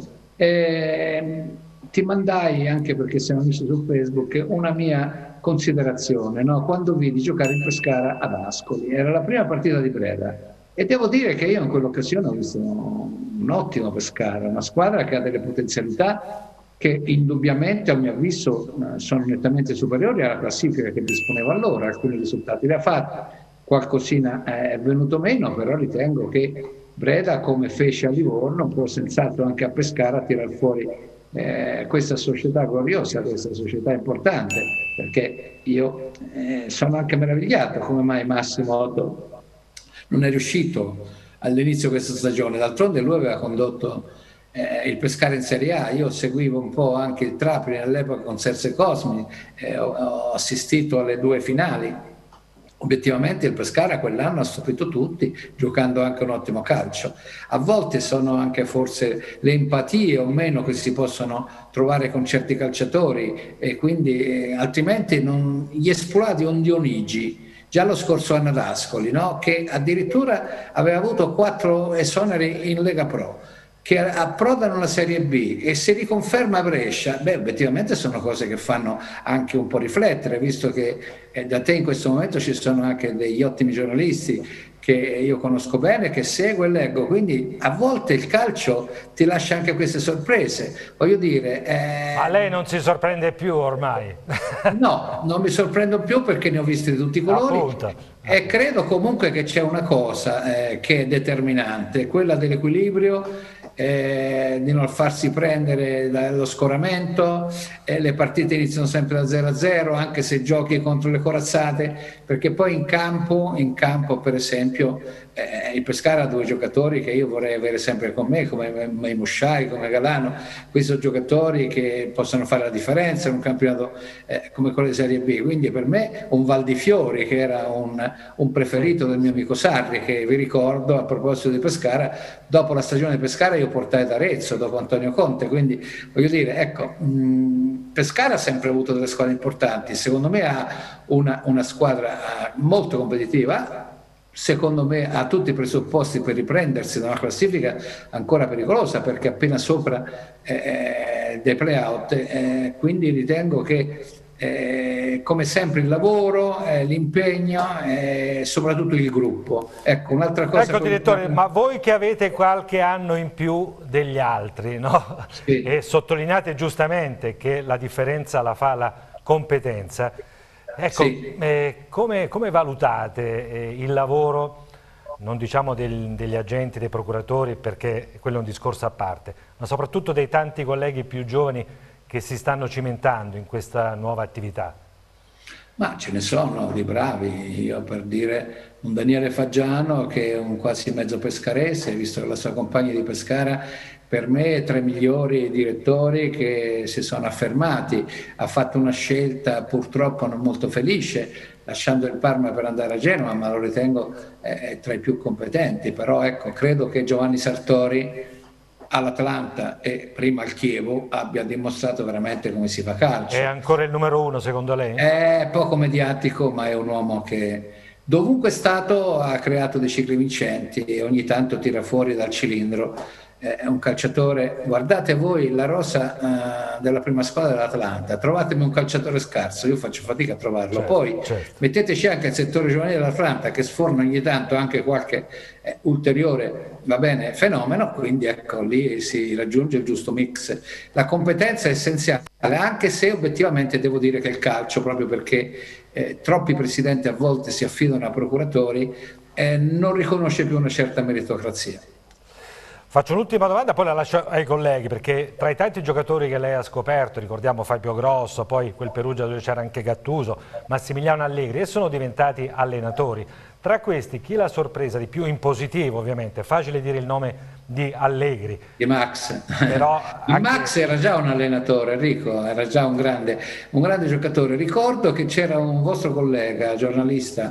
eh, ti mandai, anche perché siamo amici su Facebook, una mia considerazione, no? Quando vidi giocare il Pescara ad Ascoli, era la prima partita di Breda. E devo dire che io in quell'occasione ho visto un ottimo Pescara, una squadra che ha delle potenzialità che indubbiamente a mio avviso sono nettamente superiori alla classifica che disponeva allora. Alcuni risultati li ha fatti, qualcosina è venuto meno, però ritengo che Breda, come fece a Livorno, può senz'altro anche a Pescara tirare fuori eh, questa società gloriosa, questa società importante, perché io eh, sono anche meravigliato come mai Massimo Otto non è riuscito all'inizio di questa stagione. D'altronde lui aveva condotto eh, il Pescara in Serie A, io seguivo un po' anche il Trapani nell'epoca con Serse Cosmi, eh, ho, ho assistito alle due finali. Obiettivamente il Pescara quell'anno ha stupito tutti, giocando anche un ottimo calcio. A volte sono anche forse le empatie o meno che si possono trovare con certi calciatori, e quindi eh, altrimenti non, gli esploiti un Dionigi già lo scorso anno ad Ascoli, no? Che addirittura aveva avuto quattro esoneri in Lega Pro, che approdano la Serie B e si riconferma a Brescia. Beh, obiettivamente sono cose che fanno anche un po' riflettere, visto che eh, da te in questo momento ci sono anche degli ottimi giornalisti che io conosco bene, che seguo e leggo, quindi a volte il calcio ti lascia anche queste sorprese. Voglio dire... Eh... Ma lei non si sorprende più ormai? No, non mi sorprendo più perché ne ho visti di tutti i colori. Appunto. E credo comunque che c'è una cosa eh, che è determinante, quella dell'equilibrio eh, di non farsi prendere dallo scoramento, eh, le partite iniziano sempre da zero a zero, anche se giochi contro le corazzate, perché poi in campo, in campo per esempio, eh, il Pescara ha due giocatori che io vorrei avere sempre con me, come Moushai, come Galano. Questi sono giocatori che possono fare la differenza in un campionato eh, come quello di Serie B, quindi per me un Val di Fiori, che era un, un preferito del mio amico Sarri, che vi ricordo a proposito di Pescara, dopo la stagione di Pescara io portai ad Arezzo dopo Antonio Conte, quindi voglio dire, ecco, mh, Pescara ha sempre avuto delle squadre importanti, secondo me ha una, una squadra molto competitiva, secondo me ha tutti i presupposti per riprendersi da una classifica ancora pericolosa, perché appena sopra eh, dei play-out, eh, quindi ritengo che eh, come sempre il lavoro, eh, l'impegno e eh, soprattutto il gruppo. Ecco, un'altra cosa. Ecco direttore, come... ma voi che avete qualche anno in più degli altri, no? Sì. E sottolineate giustamente che la differenza la fa la competenza. Ecco, sì. eh, come, come valutate eh, il lavoro, non diciamo del, degli agenti, dei procuratori, perché quello è un discorso a parte, ma soprattutto dei tanti colleghi più giovani che si stanno cimentando in questa nuova attività? Ma ce ne sono di bravi, io per dire un Daniele Faggiano che è un quasi mezzo pescarese, visto che la sua compagna di Pescara per me è tra i migliori direttori che si sono affermati, ha fatto una scelta purtroppo non molto felice, lasciando il Parma per andare a Genova, ma lo ritengo eh, tra i più competenti, però ecco, credo che Giovanni Sartori all'Atlanta e prima al Chievo abbia dimostrato veramente come si fa calcio. È ancora il numero uno secondo lei? È poco mediatico, ma è un uomo che dovunque è stato ha creato dei cicli vincenti e ogni tanto tira fuori dal cilindro. È un calciatore, guardate voi la rosa uh, della prima squadra dell'Atlanta, trovatemi un calciatore scarso, io faccio fatica a trovarlo, certo, poi certo. Metteteci anche il settore giovanile dell'Atlanta che sforna ogni tanto anche qualche eh, ulteriore va bene, fenomeno, quindi ecco lì si raggiunge il giusto mix. La competenza è essenziale, anche se obiettivamente devo dire che il calcio, proprio perché eh, troppi presidenti a volte si affidano a procuratori, eh, non riconosce più una certa meritocrazia. Faccio un'ultima domanda, poi la lascio ai colleghi, perché tra i tanti giocatori che lei ha scoperto, ricordiamo Fabio Grosso, poi quel Perugia dove c'era anche Gattuso, Massimiliano Allegri, e sono diventati allenatori. Tra questi, chi l'ha sorpresa di più in positivo, ovviamente? È facile dire il nome di Allegri. Di Max. Però anche... Max era già un allenatore, Enrico, era già un grande, un grande giocatore. Ricordo che c'era un vostro collega, giornalista,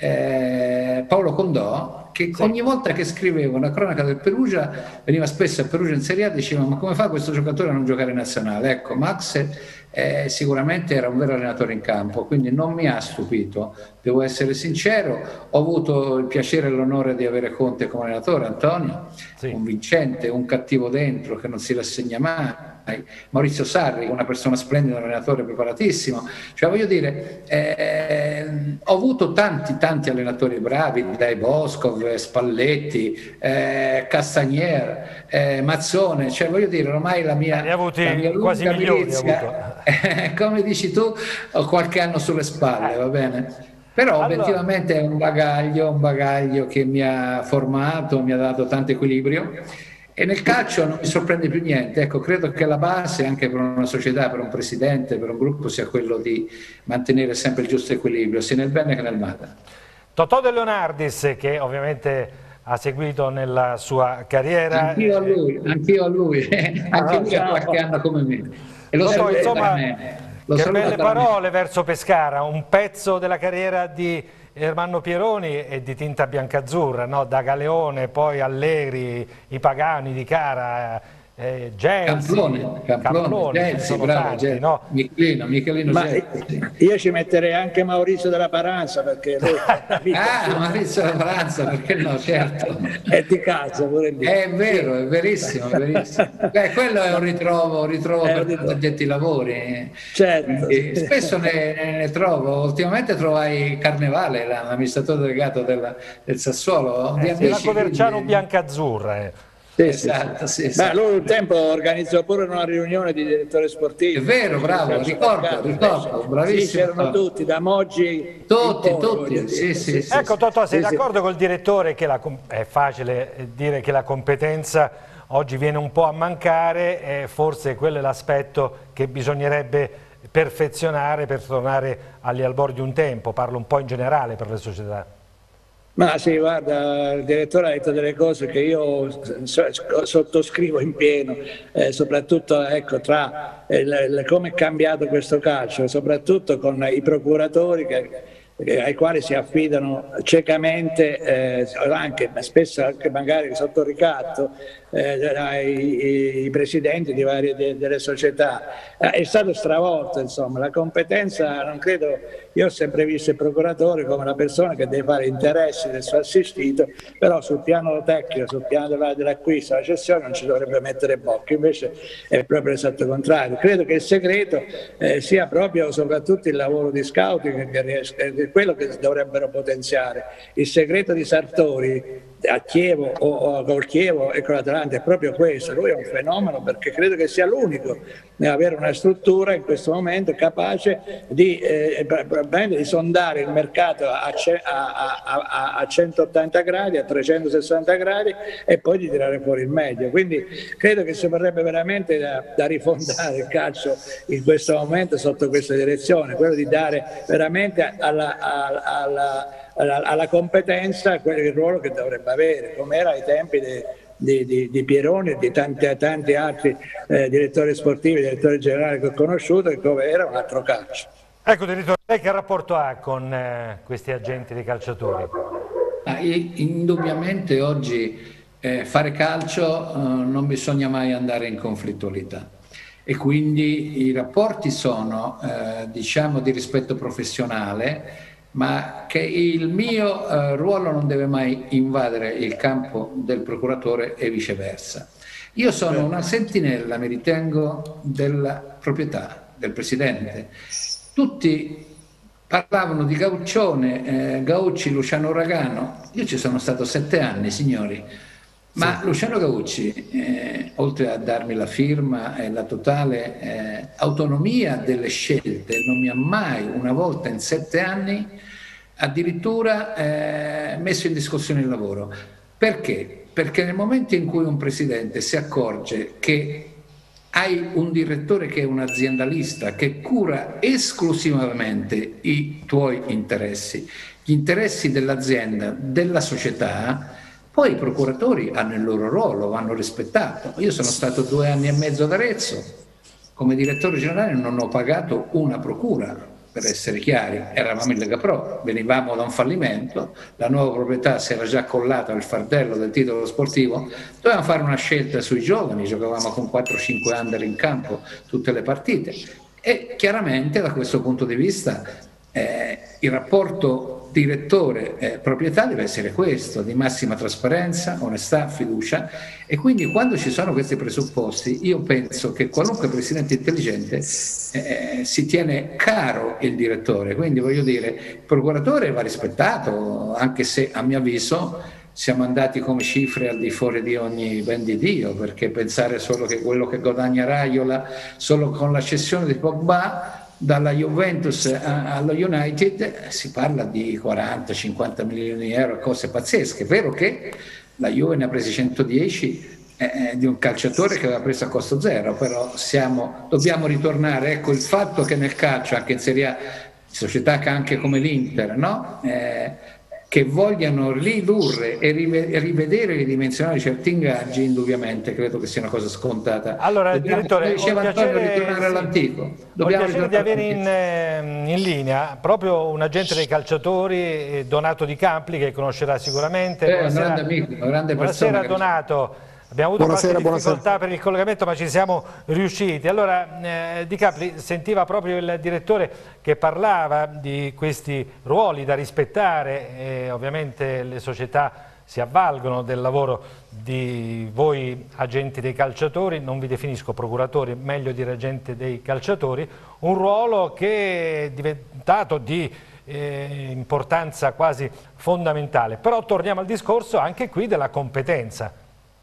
eh, Paolo Condò, che sì. Ogni volta che scriveva una cronaca del Perugia, veniva spesso a Perugia in Serie A, diceva ma come fa questo giocatore a non giocare in nazionale? Ecco, Max eh, sicuramente era un vero allenatore in campo, quindi non mi ha stupito, devo essere sincero. Ho avuto il piacere e l'onore di avere Conte come allenatore, Antonio, sì. Un vincente, un cattivo dentro che non si rassegna mai. Maurizio Sarri, una persona splendida, un allenatore preparatissimo, cioè voglio dire eh, ho avuto tanti tanti allenatori bravi, dai Boscov, Spalletti, eh, Castagnier, eh, Mazzone, cioè voglio dire ormai la mia, ne ha avuti la mia quasi milioni milizia, eh, come dici tu, ho qualche anno sulle spalle, va bene? Però allora... obiettivamente è un bagaglio, un bagaglio che mi ha formato, mi ha dato tanto equilibrio. E nel calcio non mi sorprende più niente, ecco, credo che la base anche per una società, per un presidente, per un gruppo sia quello di mantenere sempre il giusto equilibrio, sia nel bene che nel male. Totò De Leonardis, che ovviamente ha seguito nella sua carriera. Anch'io a lui, anch'io a lui, anche lui ha qualche anno come me. E lo Totò, insomma, lo che belle parole verso Pescara, un pezzo della carriera di Ermanno Pieroni e di tinta biancazzurra, no? Da Galeone, poi Allegri, i Pagani di Cara, eh, Gelsi, Camplone, Camplone, Gelsi, bravo, tanti, no? Michelino, Michelino Ma Gelsi. Io ci metterei anche Maurizio della Paranza, perché lui ah, Maurizio della Paranza, perché no, certo. È di casa pure lì. È vero, è verissimo, è verissimo. Beh, quello è un ritrovo, un ritrovo per tutti addetti ai lavori. Certo. E spesso ne, ne trovo, ultimamente trovai Carnevale, l'amministratore delegato della, del Sassuolo. Eh, di la Coverciano quindi... biancazzurra. Eh. Sì, esatto, sì, sì, sì. Beh, lui un tempo organizzò pure una riunione di direttori sportivi. È vero, bravo, ricordo, ricordo, bravissimo. Sì, c'erano tutti, da Moggi. Tutti, tutti. Sì, sì, sì, ecco, Totò, sei sì, d'accordo sì. col direttore che la, è facile dire che la competenza oggi viene un po' a mancare, e forse quello è l'aspetto che bisognerebbe perfezionare per tornare agli albori di un tempo, parlo un po' in generale per le società. Ma sì, guarda, il direttore ha detto delle cose che io sottoscrivo in pieno, eh, soprattutto ecco, tra eh, come è cambiato questo calcio, soprattutto con i procuratori che, eh, ai quali si affidano ciecamente, eh, anche, spesso anche magari sotto ricatto, eh, ai, i presidenti di varie de, delle società. Eh, è stato stravolto, insomma, la competenza, non credo, io ho sempre visto il procuratore come la persona che deve fare interessi del suo assistito, però sul piano tecnico, sul piano dell'acquisto, della cessione non ci dovrebbe mettere bocca, invece è proprio l'esatto contrario. Credo che il segreto eh, sia proprio soprattutto il lavoro di scouting, che riesca, è quello che dovrebbero potenziare. Il segreto di Sartori a Chievo o, o col Chievo e con l'Atalanta è proprio questo, lui è un fenomeno perché credo che sia l'unico ad avere una struttura in questo momento capace di, eh, di sondare il mercato a, a, a, a centottanta gradi, a trecentosessanta gradi e poi di tirare fuori il meglio, quindi credo che si vorrebbe veramente da, da rifondare il calcio in questo momento sotto questa direzione, quello di dare veramente alla, alla, alla Alla, alla competenza il ruolo che dovrebbe avere, come era ai tempi di, di, di, di Pieroni e di tanti, tanti altri eh, direttori sportivi, direttori generali che ho conosciuto, e come era un altro calcio. Ecco, direttore, lei che rapporto ha con eh, questi agenti dei calciatori? Ah, indubbiamente oggi eh, fare calcio eh, non bisogna mai andare in conflittualità. E quindi i rapporti sono eh, diciamo di rispetto professionale, ma che il mio eh, ruolo non deve mai invadere il campo del procuratore e viceversa. Io sono una sentinella, mi ritengo, della proprietà, del presidente. Tutti parlavano di Gauccione, eh, Gaucci, Luciano Uragano. Io ci sono stato sette anni, signori, ma sì. Luciano Gaucci, eh, oltre a darmi la firma e la totale eh, autonomia delle scelte, non mi ha mai, una volta in sette anni, addirittura eh, messo in discussione il lavoro. Perché? Perché nel momento in cui un presidente si accorge che hai un direttore che è un aziendalista, che cura esclusivamente i tuoi interessi, gli interessi dell'azienda, della società, poi i procuratori hanno il loro ruolo, vanno rispettato. Io sono stato due anni e mezzo ad Arezzo, come direttore generale non ho pagato una procura, per essere chiari, eravamo in Lega Pro, venivamo da un fallimento, la nuova proprietà si era già collata al fardello del titolo sportivo, dovevamo fare una scelta sui giovani, giocavamo con quattro cinque under in campo tutte le partite e chiaramente da questo punto di vista eh, il rapporto direttore eh, proprietà deve essere questo, di massima trasparenza, onestà, fiducia, e quindi quando ci sono questi presupposti io penso che qualunque presidente intelligente eh, si tiene caro il direttore, quindi voglio dire il procuratore va rispettato, anche se a mio avviso siamo andati come cifre al di fuori di ogni ben di Dio, perché pensare solo che quello che guadagna Raiola solo con la cessione di Pogba dalla Juventus allo United si parla di quaranta cinquanta milioni di euro, cose pazzesche. È vero che la Juve ne ha presi centodieci eh, di un calciatore che aveva preso a costo zero, però siamo, dobbiamo ritornare, ecco il fatto che nel calcio, anche in Serie A, società che anche come l'Inter, no? Eh, che vogliano ridurre e rivedere e ridimensionare certi ingaggi, indubbiamente credo che sia una cosa scontata. Allora, dobbiamo, direttore, diceva Antonio, ritornare sì, all'antico. Dobbiamo ho il piacere di avere in, in linea proprio un agente dei calciatori, Donato Di Campli, che conoscerà sicuramente. Eh, un grande amico, una grande persona. Buonasera Donato. Abbiamo avuto buonasera, qualche difficoltà buonasera. per il collegamento, ma ci siamo riusciti. Allora, eh, Di Campli sentiva proprio il direttore che parlava di questi ruoli da rispettare e ovviamente le società si avvalgono del lavoro di voi agenti dei calciatori, non vi definisco procuratori, meglio dire agenti dei calciatori, un ruolo che è diventato di eh, importanza quasi fondamentale. Però torniamo al discorso anche qui della competenza.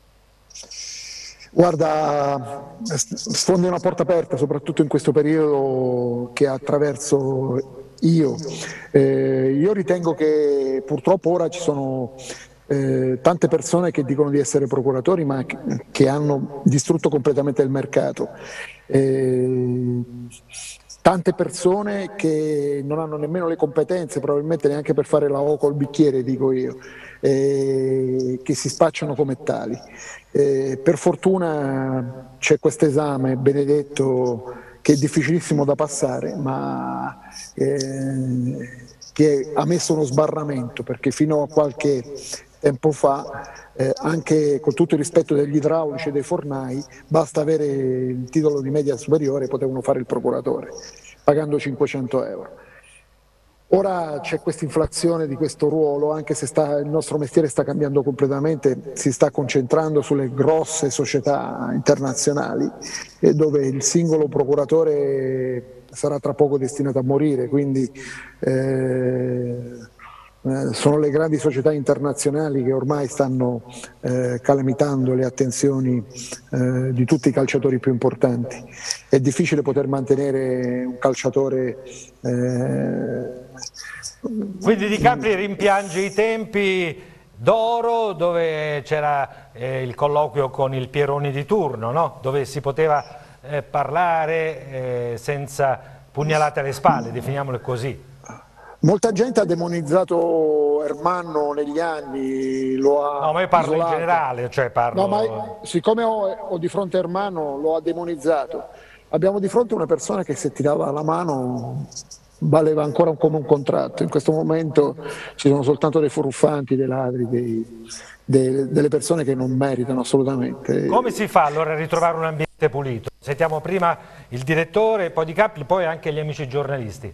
Guarda, sfondi una porta aperta, soprattutto in questo periodo che attraverso io. Eh, io ritengo che purtroppo ora ci sono eh, tante persone che dicono di essere procuratori ma che, che hanno distrutto completamente il mercato, eh, tante persone che non hanno nemmeno le competenze, probabilmente neanche per fare la O col bicchiere, dico io, eh, che si spacciano come tali. Eh, per fortuna c'è questo esame benedetto che è difficilissimo da passare, ma eh, che ha messo uno sbarramento, perché fino a qualche tempo fa, eh, anche con tutto il rispetto degli idraulici e dei fornai, basta avere il titolo di media superiore e potevano fare il procuratore, pagando cinquecento euro. Ora c'è questa inflazione di questo ruolo, anche se sta, il nostro mestiere sta cambiando completamente, si sta concentrando sulle grosse società internazionali, eh, dove il singolo procuratore sarà tra poco destinato a morire, quindi eh, eh, sono le grandi società internazionali che ormai stanno eh, calamitando le attenzioni eh, di tutti i calciatori più importanti. È difficile poter mantenere un calciatore. Eh, Quindi Di Capri rimpiange i tempi d'oro dove c'era eh, il colloquio con il Pieroni di turno, no? Dove si poteva eh, parlare eh, senza pugnalate alle spalle, definiamole così. Molta gente ha demonizzato Ermanno negli anni, lo ha No, ma io parlo isolato. in generale, cioè parlo... No, ma siccome ho, ho di fronte Ermanno, lo ha demonizzato. Abbiamo di fronte una persona che se ti dava la mano valeva ancora come un contratto. In questo momento ci sono soltanto dei furfanti, dei ladri, dei, dei, delle persone che non meritano assolutamente. Come si fa allora a ritrovare un ambiente pulito? Sentiamo prima il direttore, poi Di Capri, poi anche gli amici giornalisti.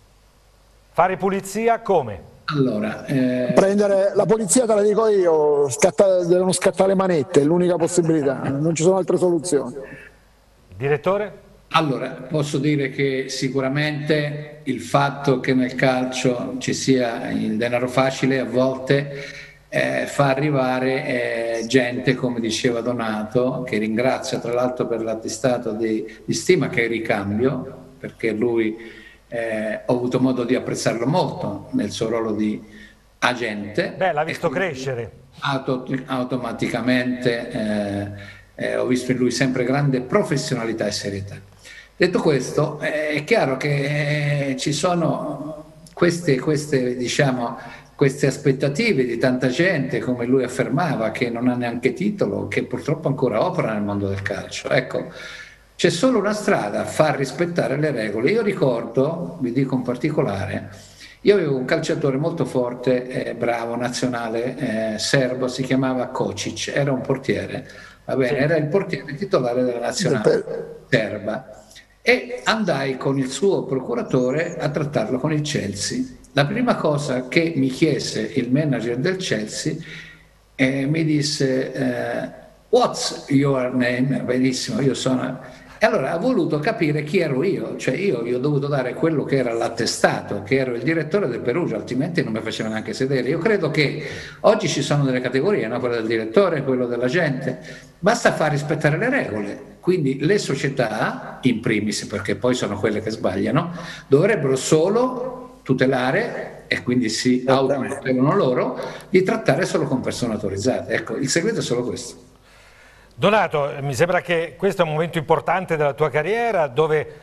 Fare pulizia come? Allora, eh... prendere la polizia, te la dico io, scatta, devono scattare le manette, è l'unica possibilità, non ci sono altre soluzioni. Direttore? Allora, posso dire che sicuramente il fatto che nel calcio ci sia il denaro facile a volte eh, fa arrivare eh, gente, come diceva Donato, che ringrazio tra l'altro per l'attestato di, di stima che è il ricambio, perché lui eh, ho avuto modo di apprezzarlo molto nel suo ruolo di agente. Beh, l'ha visto crescere. Auto, automaticamente eh, eh, ho visto in lui sempre grande professionalità e serietà. Detto questo, è chiaro che ci sono queste, queste, diciamo, queste aspettative di tanta gente, come lui affermava, che non ha neanche titolo, che purtroppo ancora opera nel mondo del calcio. Ecco, c'è solo una strada, far rispettare le regole. Io ricordo, vi dico in particolare, io avevo un calciatore molto forte, eh, bravo, nazionale, eh, serbo, si chiamava Kocic, era un portiere, va bene, era il portiere titolare della nazionale serba. E andai con il suo procuratore a trattarlo con il Chelsea. La prima cosa che mi chiese il manager del Chelsea eh, mi disse eh, "What's your name?" Benissimo, io sono... E allora ha voluto capire chi ero io, cioè io gli ho dovuto dare quello che era l'attestato, che ero il direttore del Perugia, altrimenti non mi faceva neanche sedere. Io credo che oggi ci sono delle categorie, no? Quello del direttore, quello dell'agente, basta far rispettare le regole. Quindi le società, in primis, perché poi sono quelle che sbagliano, dovrebbero solo tutelare, e quindi si autotutelano loro, di trattare solo con persone autorizzate. Ecco, il segreto è solo questo. Donato, mi sembra che questo è un momento importante della tua carriera dove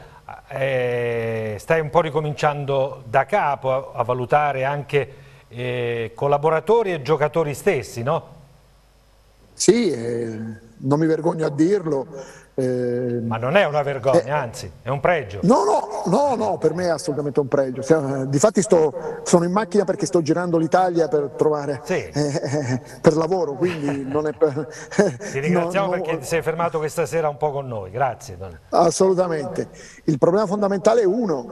eh, stai un po' ricominciando da capo a, a valutare anche eh, collaboratori e giocatori stessi, no? Sì, eh, non mi vergogno a dirlo. Eh, Ma non è una vergogna, eh, anzi, è un pregio. No, no, no, no, per me è assolutamente un pregio. Difatti sto, sono in macchina perché sto girando l'Italia per trovare, sì. eh, per lavoro, quindi non è per... Ti ringraziamo no, perché no, ti sei fermato questa sera un po' con noi, grazie. Don. Assolutamente. Il problema fondamentale è uno.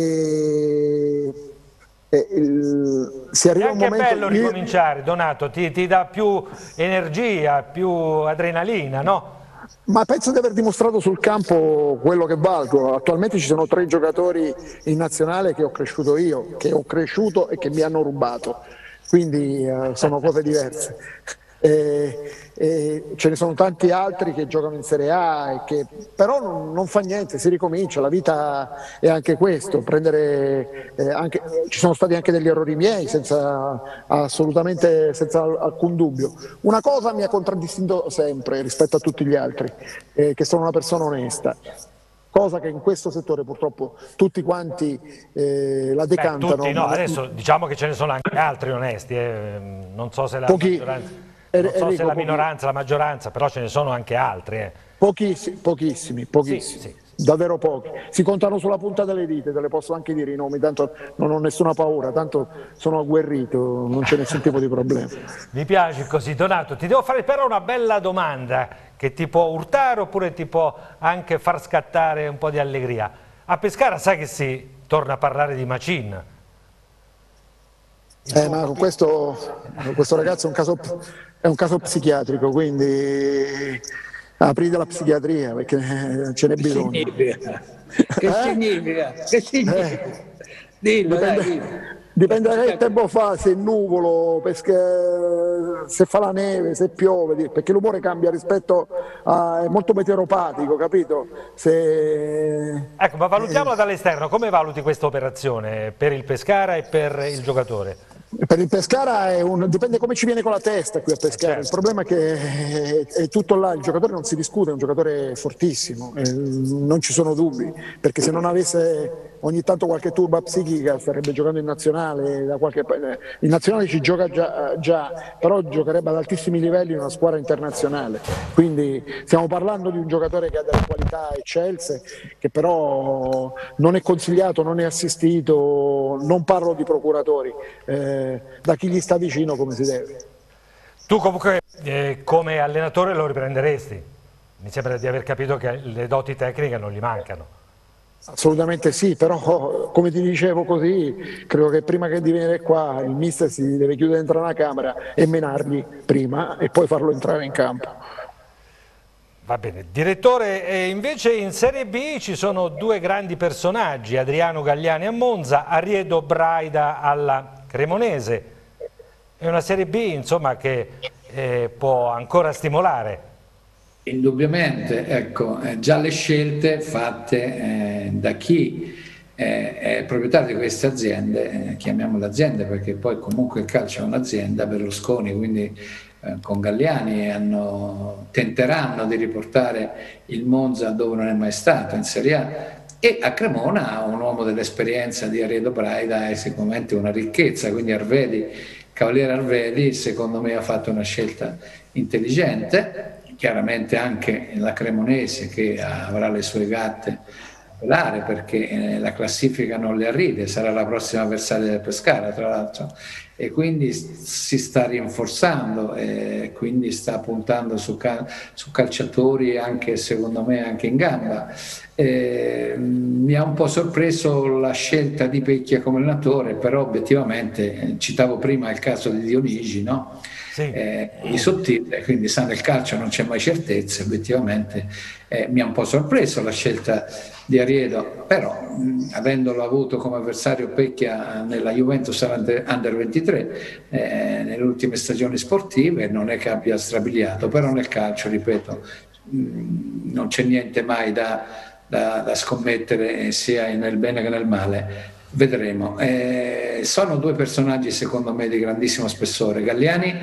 E... E il, si arriva è anche un momento, bello ricominciare, Donato, ti, ti dà più energia, più adrenalina, no? Ma penso di aver dimostrato sul campo quello che valgo. Attualmente ci sono tre giocatori in nazionale che ho cresciuto io, che ho cresciuto e che mi hanno rubato, quindi uh, sono cose diverse. Eh, eh, ce ne sono tanti altri che giocano in Serie A, e che, però non, non fa niente, si ricomincia, la vita è anche questo, prendere, eh, anche, ci sono stati anche degli errori miei, senza, assolutamente senza alcun dubbio. Una cosa mi ha contraddistinto sempre rispetto a tutti gli altri, eh, che sono una persona onesta. Cosa che in questo settore purtroppo tutti quanti eh, la decantano. Beh, tutti no, adesso diciamo che ce ne sono anche altri onesti, eh. non so se la Pochi, maggioranza, non so Enrico, se la pochi, minoranza, la maggioranza, però ce ne sono anche altri. Eh. Pochissimi, pochissimi, pochissimi. Sì, sì. Davvero pochi. Si contano sulla punta delle dita, te le posso anche dire i nomi, tanto non ho nessuna paura, tanto sono agguerrito, non c'è nessun tipo di problema. Mi piace così. Donato, ti devo fare però una bella domanda che ti può urtare oppure ti può anche far scattare un po' di allegria. A Pescara sai che si torna a parlare di Macin? Eh, ma questo, questo ragazzo è un caso, è un caso psichiatrico, quindi aprite la psichiatria perché ce n'è bisogno. Che significa? Che eh? significa? Che significa? Eh? Dillo, dipende, dai, dillo. Dipende da che tempo fa, se è nuvolo, perché se fa la neve, se piove, perché l'umore cambia rispetto a... è molto meteoropatico, capito? Se... Ecco, ma valutiamola dall'esterno, come valuti questa operazione per il Pescara e per il giocatore? Per il Pescara è un... dipende come ci viene con la testa qui a Pescara, il problema è che è, è tutto là, il giocatore non si discute, è un giocatore fortissimo, eh, non ci sono dubbi, perché se non avesse ogni tanto qualche turba psichica starebbe giocando in nazionale, da qualche... in nazionale ci gioca già, già, però giocherebbe ad altissimi livelli in una squadra internazionale, quindi stiamo parlando di un giocatore che ha delle qualità eccelse, che però non è consigliato, non è assistito, non parlo di procuratori, eh, da chi gli sta vicino come si deve. Tu comunque eh, come allenatore lo riprenderesti? Mi sembra di aver capito che le doti tecniche non gli mancano. Assolutamente sì, però come ti dicevo così, credo che prima che di venire qua il mister si deve chiudere dentro una camera e menargli prima e poi farlo entrare in campo. Va bene, direttore, eh, invece in Serie B ci sono due grandi personaggi, Adriano Galliani a Monza, Ariedo Braida alla Cremonese. È una Serie B insomma che eh, può ancora stimolare. Indubbiamente, ecco, eh, già le scelte fatte eh, da chi eh, è proprietario di queste aziende, eh, chiamiamole aziende perché poi comunque il calcio è un'azienda, Berlusconi, quindi eh, con Galliani hanno, tenteranno di riportare il Monza dove non è mai stato, in Serie A, e a Cremona un uomo dell'esperienza di Ariedo Braida è sicuramente una ricchezza, quindi Arvedi, Cavaliere Arvedi secondo me ha fatto una scelta intelligente. Chiaramente anche la Cremonese che avrà le sue gatte a pelare perché la classifica non le arride, sarà la prossima avversaria del Pescara tra l'altro, e quindi si sta rinforzando e quindi sta puntando su, cal su calciatori anche secondo me anche in gamba. Eh, mi ha un po' sorpreso la scelta di Pecchia come allenatore, però obiettivamente eh, citavo prima il caso di Dionigi, no? Sì. Eh, i sottili, quindi sa nel calcio non c'è mai certezza, obiettivamente eh, mi ha un po' sorpreso la scelta di Ariedo, però mh, avendolo avuto come avversario Pecchia nella Juventus Under ventitré eh, nelle ultime stagioni sportive non è che abbia strabiliato, però nel calcio, ripeto, mh, non c'è niente mai da, da, da scommettere sia nel bene che nel male. Vedremo. Eh, sono due personaggi secondo me di grandissimo spessore. Galliani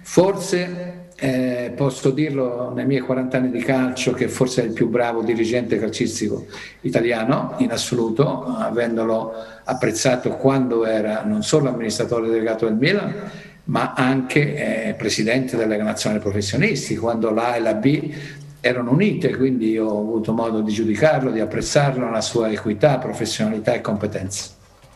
forse, eh, posso dirlo nei miei quaranta anni di calcio, che forse è il più bravo dirigente calcistico italiano in assoluto, avendolo apprezzato quando era non solo amministratore delegato del Milan, ma anche eh, presidente della Lega Nazionale Professionisti, quando l'A e la B erano unite, quindi io ho avuto modo di giudicarlo, di apprezzarlo, la sua equità, professionalità e competenza.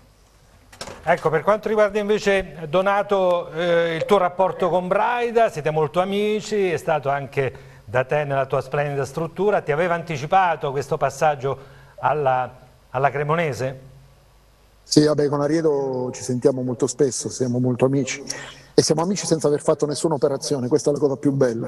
Ecco, per quanto riguarda invece Donato, eh, il tuo rapporto con Braida, siete molto amici, è stato anche da te nella tua splendida struttura, ti aveva anticipato questo passaggio alla, alla Cremonese? Sì, vabbè, con Ariedo ci sentiamo molto spesso, siamo molto amici e siamo amici senza aver fatto nessuna operazione, questa è la cosa più bella.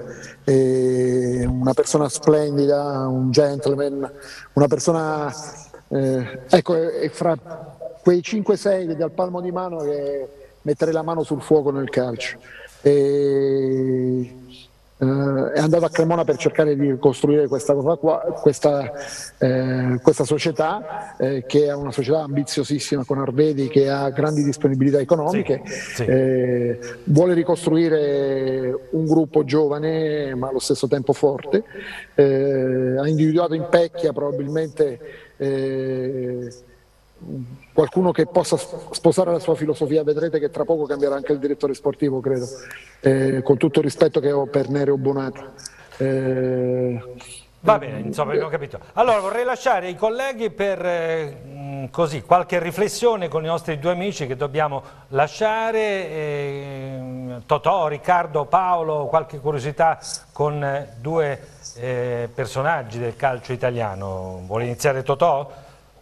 È una persona splendida, un gentleman, una persona, eh, ecco, è fra quei cinque sei al palmo di mano che mettere la mano sul fuoco nel calcio. e Uh, è andato a Cremona per cercare di costruire questa, cosa qua, questa, eh, questa società eh, che è una società ambiziosissima con Arvedi, che ha grandi disponibilità economiche, sì, sì. Eh, vuole ricostruire un gruppo giovane ma allo stesso tempo forte, eh, ha individuato in Pecchia probabilmente eh, qualcuno che possa sposare la sua filosofia. Vedrete che tra poco cambierà anche il direttore sportivo, credo, eh, con tutto il rispetto che ho per Nereo Bonato. Eh, Va bene, insomma, abbiamo capito. Allora vorrei lasciare i colleghi per eh, così qualche riflessione con i nostri due amici che dobbiamo lasciare. Eh, Totò, Riccardo, Paolo, qualche curiosità con eh, due eh, personaggi del calcio italiano. Vuole iniziare Totò?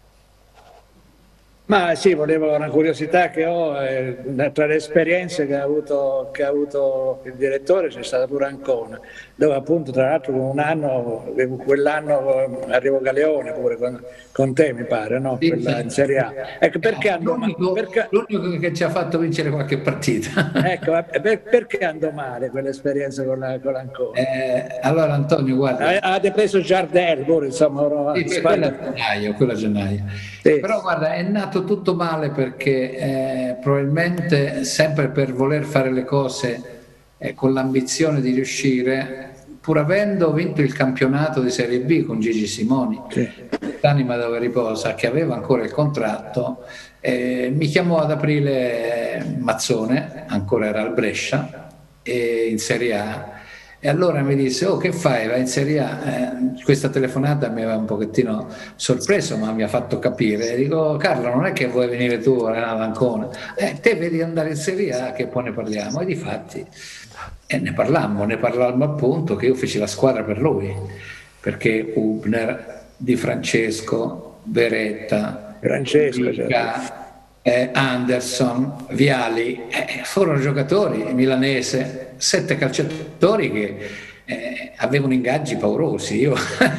Ma sì, volevo una curiosità che ho, eh, tra le esperienze che ha avuto, che ha avuto il direttore c'è stata pure Ancona, dove appunto tra l'altro con un anno, quell'anno arrivò Galeone pure con, con te mi pare, no? Sì, Quella, sì. in Serie A. Ecco, perché andò l'unico, perché... l'unico che ci ha fatto vincere qualche partita. Ecco, per, perché andò male quell'esperienza con l'Ancona? Eh, allora Antonio, guarda... Avete preso Giardel pure, insomma. Ora, sì, quella a gennaio, quella a gennaio. Sì. Però guarda, è nato tutto male perché eh, probabilmente sempre per voler fare le cose eh, con l'ambizione di riuscire, pur avendo vinto il campionato di Serie B con Gigi Simoni, sì. L'anima dove riposa, che aveva ancora il contratto, eh, mi chiamò ad aprile Mazzone, ancora era al Brescia, e in Serie A. E allora mi disse, oh che fai, vai in Serie A? Eh, questa telefonata mi aveva un pochettino sorpreso, ma mi ha fatto capire. E dico, Carlo, non è che vuoi venire tu a Renato Ancona? Eh, te vedi andare in Serie A che poi ne parliamo. E difatti eh, ne parlammo, ne parlammo appunto che io feci la squadra per lui, perché Hubner, Di Francesco, Beretta, Francesco, Rica, certo. Eh, Anderson, Viali, eh, furono giocatori milanese, sette calciatori che eh, avevano ingaggi paurosi. Io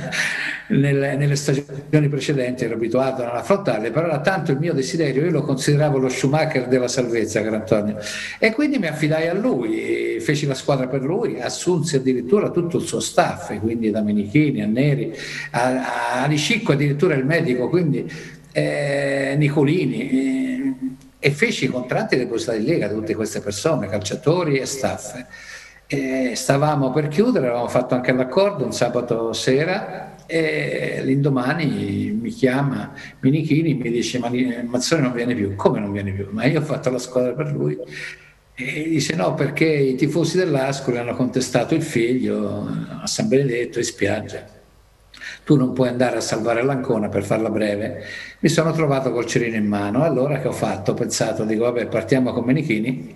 nelle, nelle stagioni precedenti ero abituato a non affrontarle, però era tanto il mio desiderio, io lo consideravo lo Schumacher della salvezza, caro Antonio, e quindi mi affidai a lui, feci la squadra per lui, assunsi addirittura tutto il suo staff, quindi da Menichini a Neri a, a Licicco, addirittura il medico, quindi eh, Nicolini, eh, e feci i contratti depositati in Lega di tutte queste persone, calciatori e staff. E stavamo per chiudere, avevamo fatto anche l'accordo un sabato sera e l'indomani mi chiama Minichini, mi dice ma Mazzone non viene più. Come non viene più? Ma io ho fatto la squadra per lui. E dice no, perché i tifosi dell'Ascoli hanno contestato il figlio a San Benedetto in spiaggia. Tu non puoi andare a salvare l'Ancona, per farla breve. Mi sono trovato col cerino in mano, allora che ho fatto? Ho pensato, dico vabbè, partiamo con Menichini.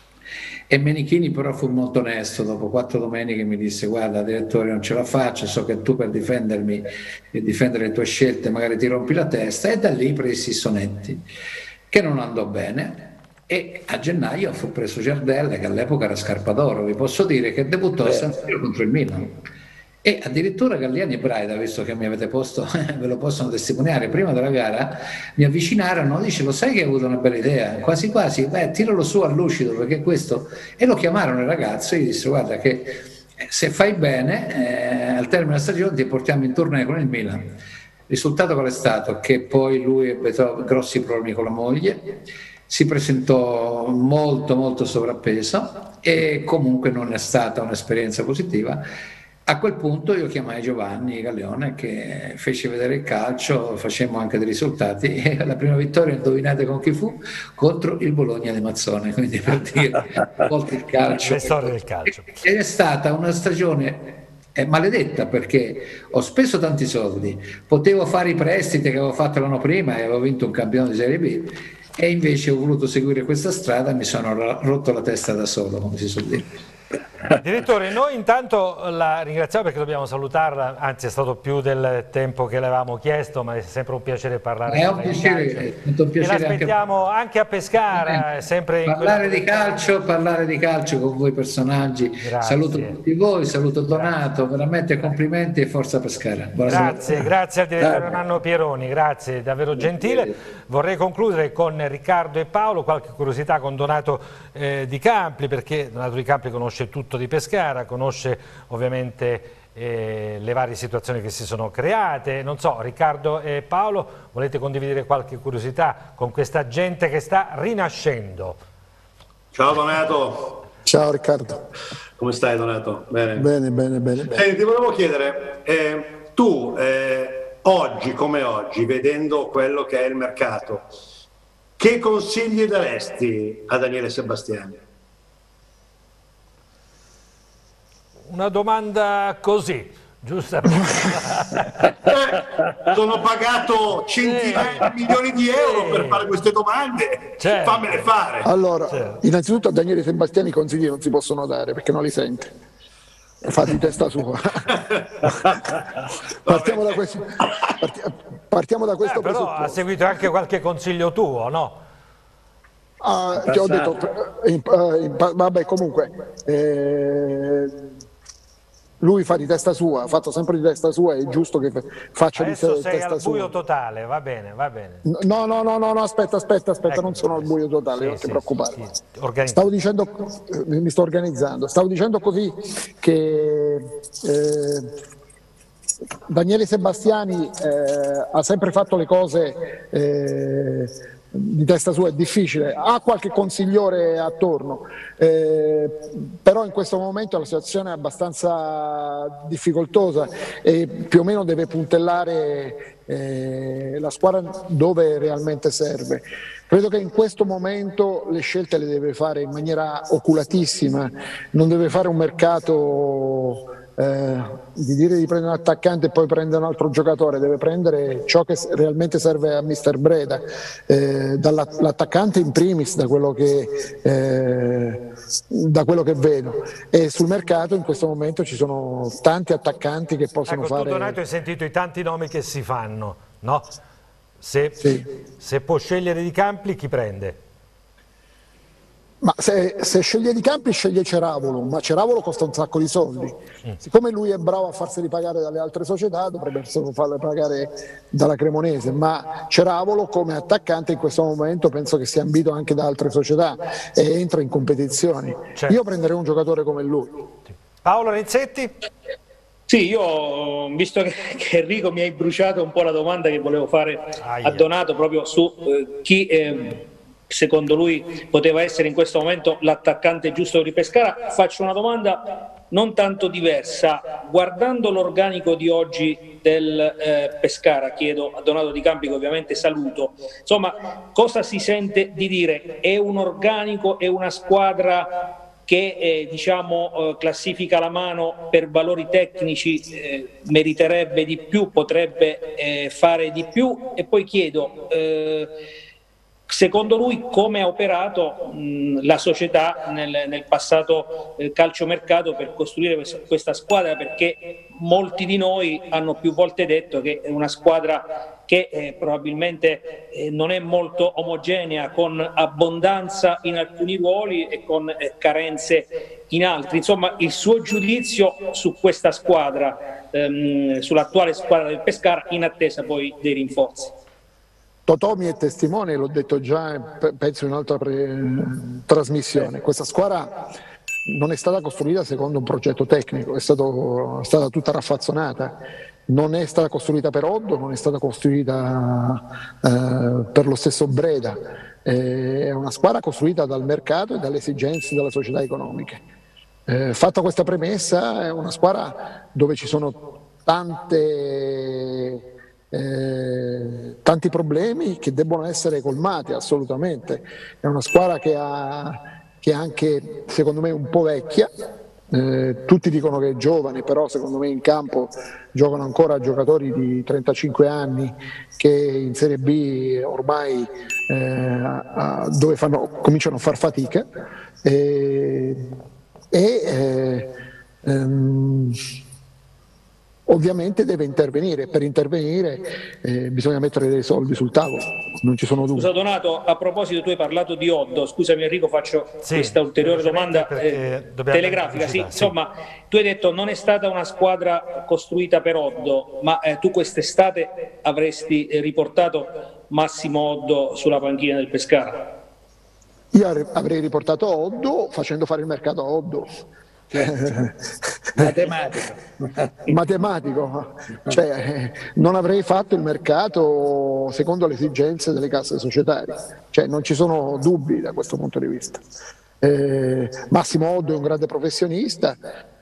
E Menichini però fu molto onesto, dopo quattro domeniche mi disse guarda direttore non ce la faccio, so che tu per difendermi e difendere le tue scelte magari ti rompi la testa, e da lì presi i sonetti, che non andò bene. E a gennaio fu preso Giardelle, che all'epoca era scarpa d'oro, vi posso dire che debuttò a San Siro contro il Milan. E addirittura Galliani e Braida, visto che mi avete posto, ve lo possono testimoniare, prima della gara mi avvicinarono, dice lo sai che hai avuto una bella idea, quasi quasi, beh tiralo su al lucido perché questo, e lo chiamarono il ragazzo e gli disse guarda che se fai bene eh, al termine della stagione ti portiamo in tournée con il Milan. Il risultato qual è stato? Che poi lui ebbe grossi problemi con la moglie, si presentò molto molto sovrappeso e comunque non è stata un'esperienza positiva. A quel punto io chiamai Giovanni Gaglione che fece vedere il calcio, facemmo anche dei risultati e la prima vittoria, indovinate con chi fu? Contro il Bologna di Mazzone, quindi per dire volte il calcio. Le storie del calcio. Ed è stata una stagione eh, maledetta perché ho speso tanti soldi, potevo fare i prestiti che avevo fatto l'anno prima e avevo vinto un campionato di Serie B e invece ho voluto seguire questa strada e mi sono rotto la testa da solo, come si suol dire. Direttore, noi intanto la ringraziamo perché dobbiamo salutarla, anzi è stato più del tempo che le avevamo chiesto, ma è sempre un piacere parlare è con un lei. piacere, è un piacere. E l'aspettiamo anche... anche a Pescara, sempre parlare in di calcio, parlare di calcio con voi personaggi. Grazie. Saluto tutti voi, saluto Donato, grazie. Veramente complimenti e forza Pescara. Buona grazie, serata. Grazie al direttore Nanno Pieroni, grazie, davvero gentile. Vorrei concludere con Riccardo e Paolo, qualche curiosità con Donato eh, Di Campli, perché Donato Di Campli conosce tutto di Pescara, conosce ovviamente eh, le varie situazioni che si sono create. Non so, Riccardo e Paolo, volete condividere qualche curiosità con questa gente che sta rinascendo? Ciao Donato. Ciao Riccardo. Come stai Donato? Bene, bene, bene. bene, bene. Eh, ti volevo chiedere, eh, tu eh, oggi come oggi, vedendo quello che è il mercato, che consigli daresti a Daniele Sebastiani? Una domanda così, giusta? eh, sono pagato centinaia di milioni di euro per fare queste domande, certo. Fammele fare. Allora, certo. Innanzitutto a Daniele Sebastiani i consigli non si possono dare perché non li sente. Fa di testa sua. partiamo, da questo, partiamo, partiamo da questo eh, però presupposto. Ha seguito anche qualche consiglio tuo, no? Ah, ti ho detto, in, in, vabbè comunque eh, lui fa di testa sua, ha fatto sempre di testa sua, è giusto che faccia Adesso di te, testa sua. Adesso sei al buio totale, va bene, va bene. No, no, no, no, no aspetta, aspetta, aspetta, ecco, non sono al buio totale, sì, non ti sì, preoccupare. Sì, stavo dicendo, mi sto organizzando, stavo dicendo così che eh, Daniele Sebastiani eh, ha sempre fatto le cose eh, di testa sua, è difficile, ha qualche consigliore attorno, eh, però in questo momento la situazione è abbastanza difficoltosa e più o meno deve puntellare eh, la squadra dove realmente serve. Credo che in questo momento le scelte le deve fare in maniera oculatissima, non deve fare un mercato Eh, di dire di prendere un attaccante e poi prendere un altro giocatore, deve prendere ciò che realmente serve a mister Breda, eh, dall'attaccante in primis, da quello che eh, da quello che vedo, e sul mercato in questo momento ci sono tanti attaccanti che possono ecco, fare. Tu Donato hai sentito i tanti nomi che si fanno, no? Se, sì. se può scegliere Di Campli, chi prende? Ma se, se sceglie Di Campli sceglie Ceravolo, ma Ceravolo costa un sacco di soldi. Mm. Siccome lui è bravo a farseli pagare dalle altre società, dovrebbe farle pagare dalla Cremonese, ma Ceravolo come attaccante in questo momento penso che sia ambito anche da altre società e entra in competizioni. Certo. Io prenderei un giocatore come lui. Paolo Rizzetti? Sì, io visto che, che Enrico mi hai bruciato un po' la domanda che volevo fare Aia. a Donato proprio su eh, chi... Eh, secondo lui poteva essere in questo momento l'attaccante giusto di Pescara, faccio una domanda non tanto diversa. Guardando l'organico di oggi del eh, Pescara, chiedo a Donato Di Campli, che ovviamente saluto, insomma, cosa si sente di dire? È un organico, è una squadra che eh, diciamo eh, classifica la mano per valori tecnici, eh, meriterebbe di più, potrebbe eh, fare di più? E poi chiedo eh, secondo lui come ha operato mh, la società nel, nel passato eh, calciomercato per costruire questa, questa squadra, perché molti di noi hanno più volte detto che è una squadra che eh, probabilmente eh, non è molto omogenea, con abbondanza in alcuni ruoli e con eh, carenze in altri. Insomma, il suo giudizio su questa squadra, ehm, sull'attuale squadra del Pescara, in attesa poi dei rinforzi. Totò mi è testimone, l'ho detto già, penso in un'altra trasmissione. Questa squadra non è stata costruita secondo un progetto tecnico, è, stato, è stata tutta raffazzonata. Non è stata costruita per Oddo, non è stata costruita eh, per lo stesso Breda. È una squadra costruita dal mercato e dalle esigenze delle società economiche. Eh, fatta questa premessa, è una squadra dove ci sono tante... Eh, tanti problemi che debbono essere colmati assolutamente. È una squadra che, ha, che è anche secondo me un po' vecchia, eh, tutti dicono che è giovane, però secondo me in campo giocano ancora giocatori di trentacinque anni che in Serie B ormai eh, a, dove fanno, cominciano a far fatica. E e eh, ehm, ovviamente deve intervenire. Per intervenire eh, bisogna mettere dei soldi sul tavolo, non ci sono dubbi. Scusa Donato, a proposito tu hai parlato di Oddo, scusami Enrico, faccio sì, questa ulteriore domanda eh, telegrafica. Sì, insomma, tu hai detto non è stata una squadra costruita per Oddo, ma eh, tu quest'estate avresti eh, riportato Massimo Oddo sulla panchina del Pescara? Io avrei riportato Oddo facendo fare il mercato a Oddo. Matematico. Matematico, cioè non avrei fatto il mercato secondo le esigenze delle casse societarie, cioè non ci sono dubbi da questo punto di vista. Eh, Massimo Oddo è un grande professionista,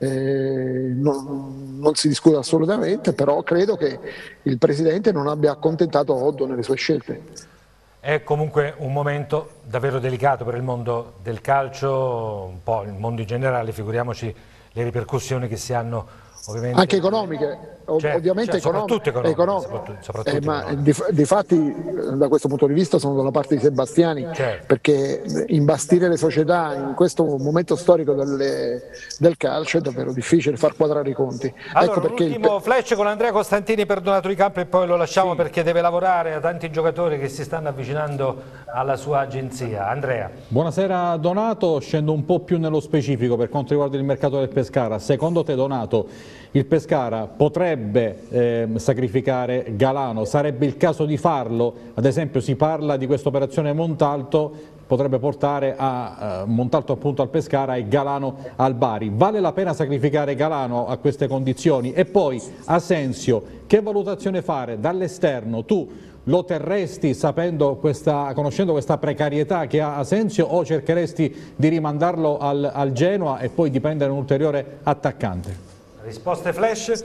eh, non, non si discute assolutamente, però credo che il presidente non abbia accontentato Oddo nelle sue scelte. È comunque un momento davvero delicato per il mondo del calcio, un po' il mondo in generale, figuriamoci le ripercussioni che si hanno ovviamente. Anche economiche, certo, ovviamente cioè, soprattutto economiche. economiche. Soprattutto, soprattutto eh, ma economiche. di, di fatti da questo punto di vista sono dalla parte di Sebastiani, certo. Perché imbastire le società in questo momento storico delle, del calcio è davvero difficile far quadrare i conti. Allora, ecco perché l'ultimo il... flash con Andrea Costantini per Donato Di Campo e poi lo lasciamo, sì, perché deve lavorare, a tanti giocatori che si stanno avvicinando alla sua agenzia. Andrea. Buonasera Donato, scendo un po' più nello specifico per quanto riguarda il mercato del Pescara. Secondo te Donato, il Pescara potrebbe eh, sacrificare Galano? Sarebbe il caso di farlo? Ad esempio si parla di questa operazione Montalto, potrebbe portare a uh, Montalto appunto al Pescara e Galano al Bari. Vale la pena sacrificare Galano a queste condizioni? E poi Asensio, che valutazione fare dall'esterno? Tu lo terresti sapendo questa, conoscendo questa precarietà che ha Asensio, o cercheresti di rimandarlo al, al Genoa e poi di prendere un ulteriore attaccante? Risposte flash?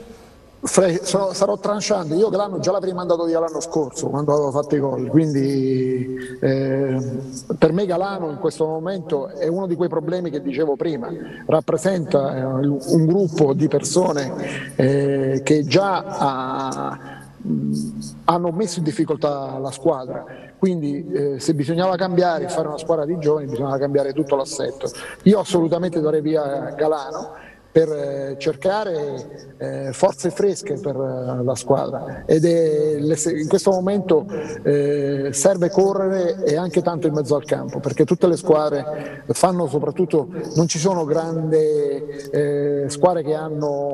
Sarò, sarò tranchante. Io Galano già l'avrei mandato via l'anno scorso quando avevo fatto i gol, quindi eh, per me Galano in questo momento è uno di quei problemi che dicevo prima, rappresenta eh, un gruppo di persone eh, che già ha, hanno messo in difficoltà la squadra, quindi eh, se bisognava cambiare, fare una squadra di giovani, bisognava cambiare tutto l'assetto. Io assolutamente darei via Galano per cercare eh, forze fresche per uh, la squadra, ed è, in questo momento eh, serve correre e anche tanto in mezzo al campo, perché tutte le squadre fanno, soprattutto non ci sono grandi eh, squadre che hanno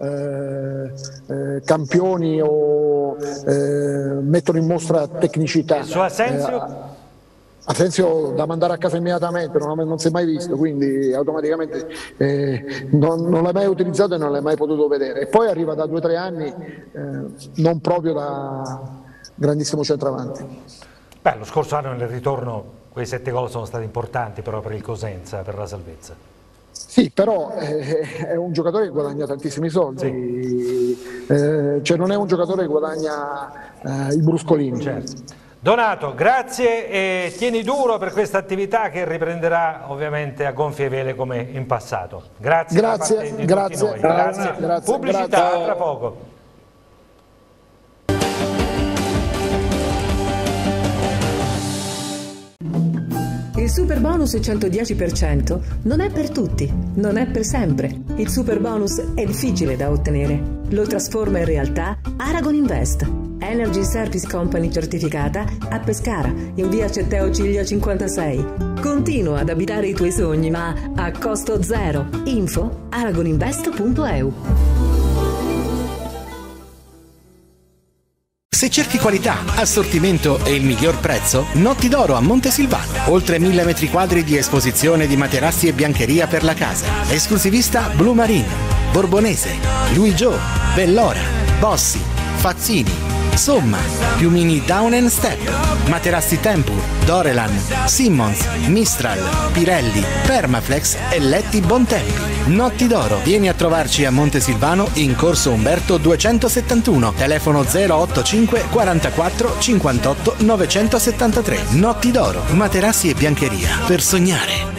eh, eh, campioni o eh, mettono in mostra tecnicità. Su Asensio? Eh, Asensio da mandare a casa immediatamente, non, non si è mai visto, quindi automaticamente eh, non, non l'hai mai utilizzato e non l'hai mai potuto vedere. E poi arriva da due o tre anni eh, non proprio da grandissimo centravanti. Beh, lo scorso anno nel ritorno quei sette gol sono stati importanti però per il Cosenza, per la salvezza. Sì, però eh, è un giocatore che guadagna tantissimi soldi, sì. eh, cioè non è un giocatore che guadagna eh, i bruscolini. Certo. Donato, grazie e tieni duro per questa attività che riprenderà ovviamente a gonfie vele come in passato. Grazie, grazie, di grazie, tutti noi. Grazie. grazie. Pubblicità, grazie. tra poco. Il super bonus cento dieci per cento non è per tutti, non è per sempre. Il super bonus è difficile da ottenere. Lo trasforma in realtà Aragon Invest, Energy Service Company certificata a Pescara, in via Cetteo Ciglio cinquantasei. Continua ad abitare i tuoi sogni, ma a costo zero. Info aragoninvest punto e u. Se cerchi qualità, assortimento e il miglior prezzo, Notti d'Oro a Montesilvano. Oltre mille metri quadri di esposizione di materassi e biancheria per la casa. Esclusivista Blue Marine, Borbonese, Louis Gio, Bellora, Bossi, Fazzini, Somma, piumini Down and Step, materassi Tempur, Dorelan, Simmons, Mistral, Pirelli, Permaflex e letti Bontempi. Notti d'Oro, vieni a trovarci a Montesilvano in corso Umberto duecentosettantuno, telefono zero otto cinque quarantaquattro cinquantotto novecentosettantatré. Notti d'Oro, materassi e biancheria per sognare.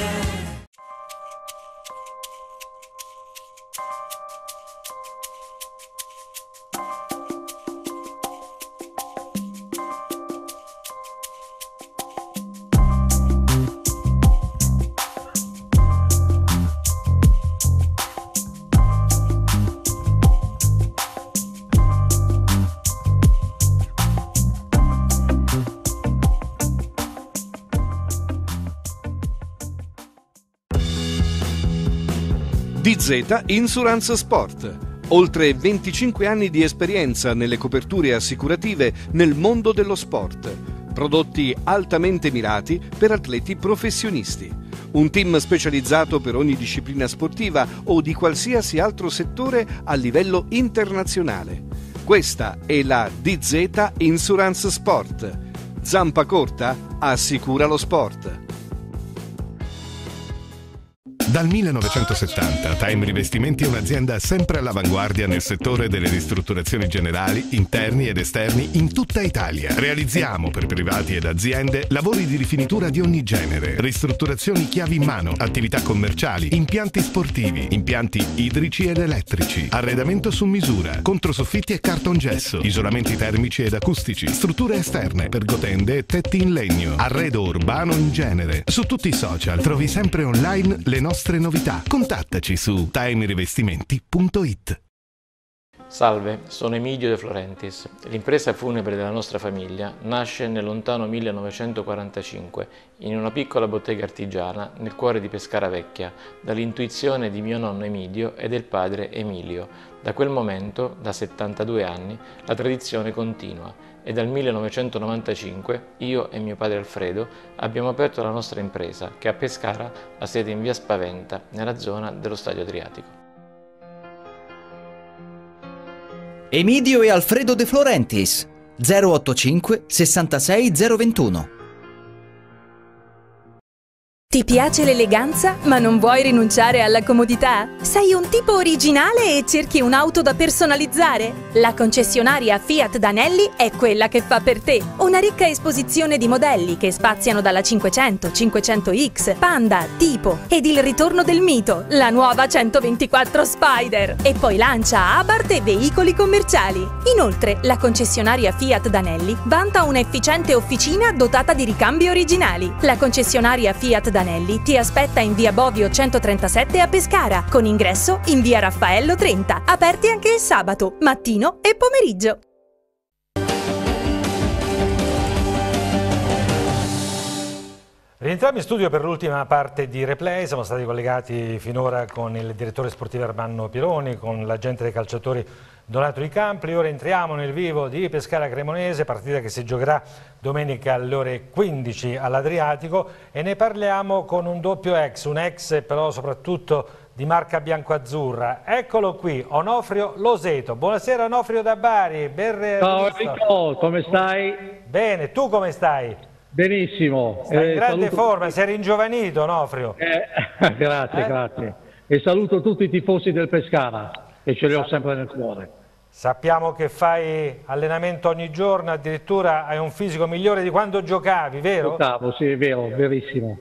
D Z Insurance Sport. Oltre venticinque anni di esperienza nelle coperture assicurative nel mondo dello sport. Prodotti altamente mirati per atleti professionisti. Un team specializzato per ogni disciplina sportiva o di qualsiasi altro settore a livello internazionale. Questa è la D Z Insurance Sport. Zampa corta assicura lo sport. Dal millenovecentosettanta Time Rivestimenti è un'azienda sempre all'avanguardia nel settore delle ristrutturazioni generali, interni ed esterni in tutta Italia. Realizziamo per privati ed aziende lavori di rifinitura di ogni genere, ristrutturazioni chiavi in mano, attività commerciali, impianti sportivi, impianti idrici ed elettrici, arredamento su misura, controsoffitti e cartongesso, isolamenti termici ed acustici, strutture esterne, pergotende e tetti in legno, arredo urbano in genere. Su tutti i social trovi sempre online le nostre novità. Contattaci su time rivestimenti punto it. Salve, sono Emilio De Florentis. L'impresa funebre della nostra famiglia nasce nel lontano millenovecentoquarantacinque in una piccola bottega artigiana nel cuore di Pescara Vecchia, dall'intuizione di mio nonno Emilio e del padre Emilio. Da quel momento, da settantadue anni, la tradizione continua e dal millenovecentonovantacinque io e mio padre Alfredo abbiamo aperto la nostra impresa che a Pescara ha sede in via Spaventa, nella zona dello Stadio Adriatico. Emilio e Alfredo De Florentis, zero ottantacinque sessantasei zero ventuno. Ti piace l'eleganza, ma non vuoi rinunciare alla comodità? Sei un tipo originale e cerchi un'auto da personalizzare? La concessionaria Fiat Danelli è quella che fa per te. Una ricca esposizione di modelli che spaziano dalla cinquecento, cinquecento X, Panda, Tipo ed il ritorno del mito, la nuova centoventiquattro Spider. E poi lancia Abarth e veicoli commerciali. Inoltre, la concessionaria Fiat Danelli vanta un'efficiente officina dotata di ricambi originali. La concessionaria Fiat Danelli ti aspetta in via Bovio centotrentasette a Pescara, con ingresso in via Raffaello trenta, aperti anche il sabato, mattino e pomeriggio. Rientriamo in studio per l'ultima parte di Replay. Siamo stati collegati finora con il direttore sportivo Ermanno Pironi, con l'agente dei calciatori Donato Di Campli. Ora entriamo nel vivo di Pescara Cremonese, partita che si giocherà domenica alle ore quindici all'Adriatico, e ne parliamo con un doppio ex, un ex però soprattutto di marca bianco-azzurra. Eccolo qui, Onofrio Loseto. Buonasera Onofrio da Bari. Ben Ciao Enrico, come stai? Bene, tu come stai? Benissimo. Stai in eh, grande saluto... forma, sei ringiovanito Onofrio. Eh, grazie, eh? grazie. E saluto tutti i tifosi del Pescara, che ce li ho sempre nel cuore. Sappiamo che fai allenamento ogni giorno, addirittura hai un fisico migliore di quando giocavi, vero? Giocavo, sì, è vero, verissimo.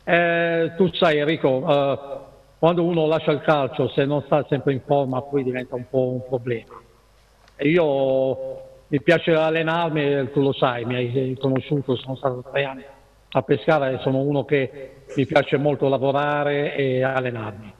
Eh, tu sai Enrico, eh, quando uno lascia il calcio, se non sta sempre in forma, poi diventa un po' un problema. E io mi piace allenarmi, tu lo sai, mi hai conosciuto, sono stato tre anni a Pescara e sono uno che mi piace molto lavorare e allenarmi.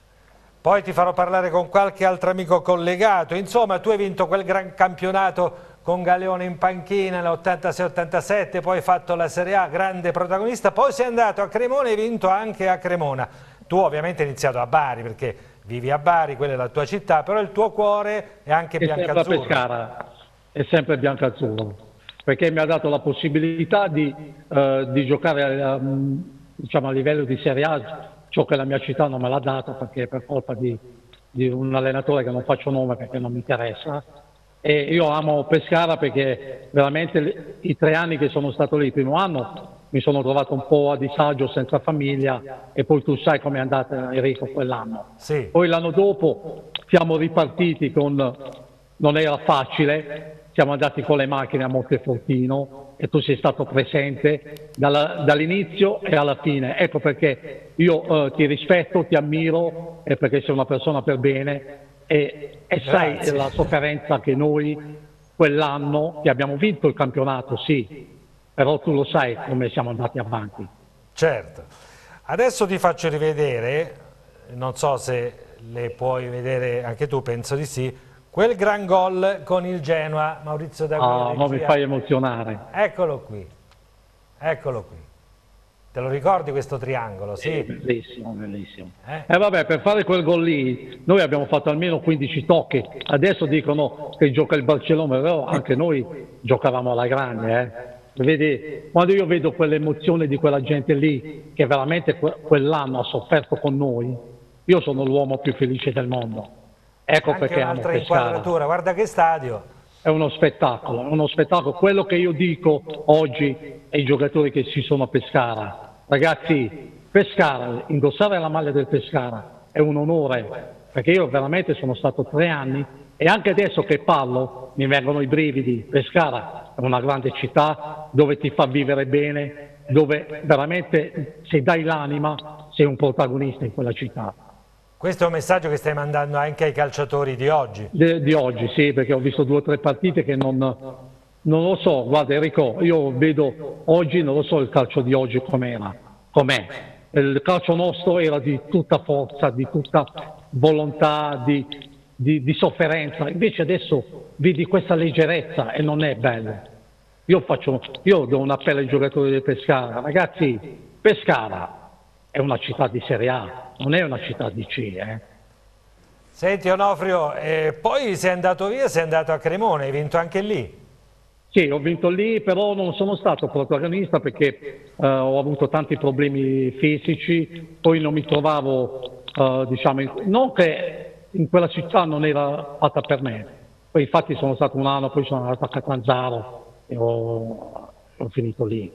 Poi ti farò parlare con qualche altro amico collegato. Insomma, tu hai vinto quel gran campionato con Galeone in panchina nell'ottantasei ottantasette, poi hai fatto la Serie A, grande protagonista, poi sei andato a Cremona e hai vinto anche a Cremona. Tu ovviamente hai iniziato a Bari perché vivi a Bari, quella è la tua città, però il tuo cuore è anche biancazzurro. È sempre a Pescara, è sempre biancazzurro, perché mi ha dato la possibilità di, uh, di giocare a, diciamo, a livello di Serie A. Ciò che la mia città non me l'ha dato perché per colpa di, di un allenatore che non faccio nome perché non mi interessa. E io amo Pescara perché veramente le, i tre anni che sono stato lì, il primo anno mi sono trovato un po' a disagio senza famiglia e poi tu sai com'è andata Enrico quell'anno. Sì. Poi l'anno dopo siamo ripartiti con, non era facile, siamo andati con le macchine a Montefortino e tu sei stato presente dall'inizio e alla fine. Ecco perché io eh, ti rispetto, ti ammiro, e perché sei una persona per bene e, e sai la sofferenza che noi quell'anno, che abbiamo vinto il campionato, sì, però tu lo sai come siamo andati avanti. Certo. Adesso ti faccio rivedere, non so se le puoi vedere anche tu, penso di sì, quel gran gol con il Genoa, Maurizio D'Aguila. Ah, non mi fai emozionare. Eccolo qui, eccolo qui. Te lo ricordi questo triangolo? Sì, eh, bellissimo, bellissimo. E eh? eh, vabbè, per fare quel gol lì noi abbiamo fatto almeno quindici tocchi. Adesso dicono che gioca il Barcellona, però anche noi giocavamo alla grande. Eh. Vedi, quando io vedo quell'emozione di quella gente lì, che veramente que quell'anno ha sofferto con noi, io sono l'uomo più felice del mondo. Ecco anche perché amo un'altra inquadratura, guarda che stadio. È uno spettacolo, è uno spettacolo. Quello che io dico oggi ai giocatori che ci sono a Pescara, ragazzi, Pescara, indossare la maglia del Pescara è un onore, perché io veramente sono stato tre anni e anche adesso che parlo mi vengono i brividi. Pescara è una grande città dove ti fa vivere bene, dove veramente se dai l'anima sei un protagonista in quella città. Questo è un messaggio che stai mandando anche ai calciatori di oggi? De, di oggi, sì, perché ho visto due o tre partite che non, non lo so. Guarda Enrico, io vedo oggi, non lo so il calcio di oggi com'era, com'è. Il calcio nostro era di tutta forza, di tutta volontà, di, di, di sofferenza. Invece adesso vedi questa leggerezza e non è bello. Io, faccio, io do un appello ai giocatori del Pescara. Ragazzi, Pescara è una città di Serie A. Non è una città di C, eh. Senti Onofrio, eh, poi sei andato via, sei andato a Cremona, hai vinto anche lì? Sì, ho vinto lì, però non sono stato protagonista perché eh, ho avuto tanti problemi fisici, poi non mi trovavo, eh, diciamo, in, non che in quella città non era fatta per me. Poi infatti sono stato un anno, poi sono andato a Catanzaro e ho, ho finito lì.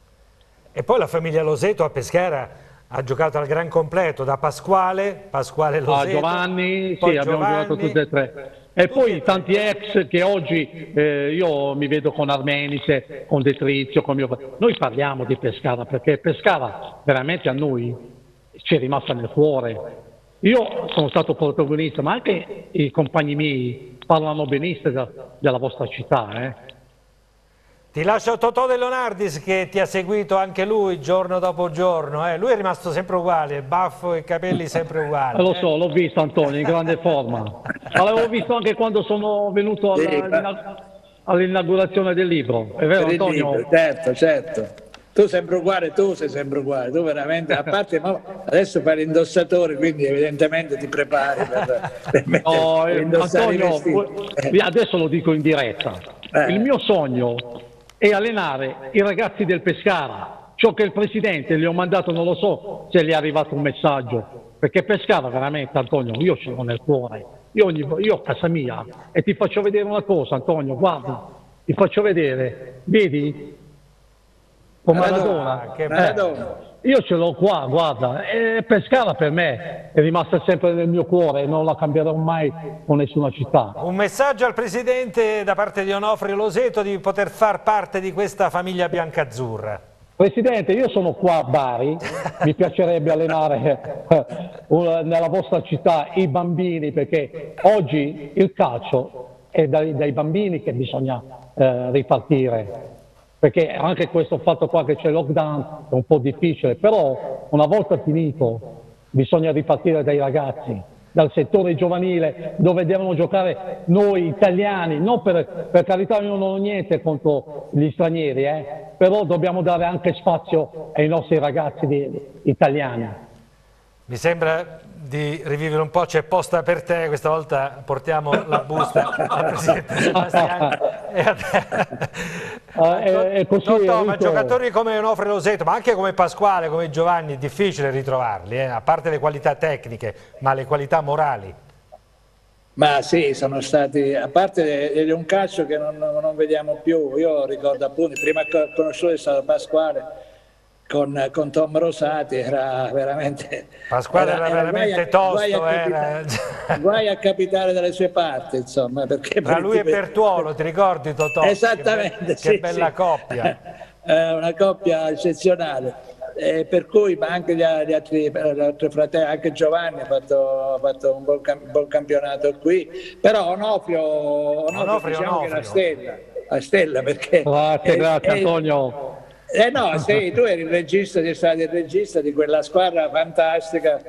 E poi la famiglia Loseto a Pescara ha giocato al gran completo, da Pasquale, Pasquale Loseto, a Giovanni, sì, abbiamo Giovanni, giocato tutte e tre. E poi tanti ex che oggi eh, io mi vedo con Armenise, con Detrizio, con mio... Noi parliamo di Pescara perché Pescara veramente a noi ci è rimasta nel cuore. Io sono stato protagonista, ma anche i compagni miei parlano benissimo da, della vostra città, eh. Ti lascio Totò De Leonardis che ti ha seguito anche lui giorno dopo giorno, eh. Lui è rimasto sempre uguale, il baffo e i capelli sempre uguali. Eh, lo so, l'ho visto Antonio, in grande forma. L'avevo visto anche quando sono venuto all'inaugurazione del libro, è vero Antonio? Libro, certo, certo. Tu sempre uguale, tu sei sempre uguale, tu veramente, a parte ma adesso fai l'indossatore, quindi evidentemente ti prepari per, per mettere, no, per indossare Antonio, i vestiti. Adesso lo dico in diretta, eh. Il mio sogno è allenare i ragazzi del Pescara, ciò che il presidente gli ho mandato, non lo so se gli è arrivato un messaggio, perché Pescara veramente, Antonio, io ce l'ho nel cuore, io, ogni, io ho casa mia e ti faccio vedere una cosa, Antonio, guarda, ti faccio vedere, vedi, con Maradona, che eh, io ce l'ho qua, guarda, e Pescara per me è rimasta sempre nel mio cuore e non la cambierò mai con nessuna città. Un messaggio al Presidente da parte di Onofrio Loseto di poter far parte di questa famiglia biancazzurra. Presidente, io sono qua a Bari, mi piacerebbe allenare nella vostra città i bambini, perché oggi il calcio è dai, dai bambini che bisogna eh, ripartire. Perché anche questo fatto qua che c'è il lockdown è un po' difficile, però una volta finito bisogna ripartire dai ragazzi, dal settore giovanile dove devono giocare noi italiani, non per, per carità io non ho niente contro gli stranieri, eh, però dobbiamo dare anche spazio ai nostri ragazzi di, italiani. Mi sembra di rivivere un po', c'è posta per te, questa volta portiamo la busta al Presidente Sebastiani e a te. Uh, è, è così, Totò, ma giocatori come Onofrio Loseto, ma anche come Pasquale, come Giovanni, è difficile ritrovarli, eh? A parte le qualità tecniche, ma le qualità morali. Ma sì, sono stati, a parte è un calcio che non, non vediamo più, io ricordo appunto, prima conosciuto è stato Pasquale, Con, con Tom Rosati era veramente Pasquale era, era veramente a, tosto guai a, capitare, era... guai a capitare dalle sue parti, insomma, perché tra lui e Bertuolo, ti ricordi Totò? Esattamente, che, sì, che bella sì. coppia, eh, una coppia eccezionale, eh, per cui ma anche gli, gli, altri, gli altri fratelli, anche Giovanni ha fatto, ha fatto un buon, buon campionato qui, però Onofrio, Onofrio, Onofrio diciamo Onofrio. Che è la stella, la stella perché grazie, è, grazie è, Antonio. Eh no, sì, tu eri il regista, sei stato il regista di quella squadra fantastica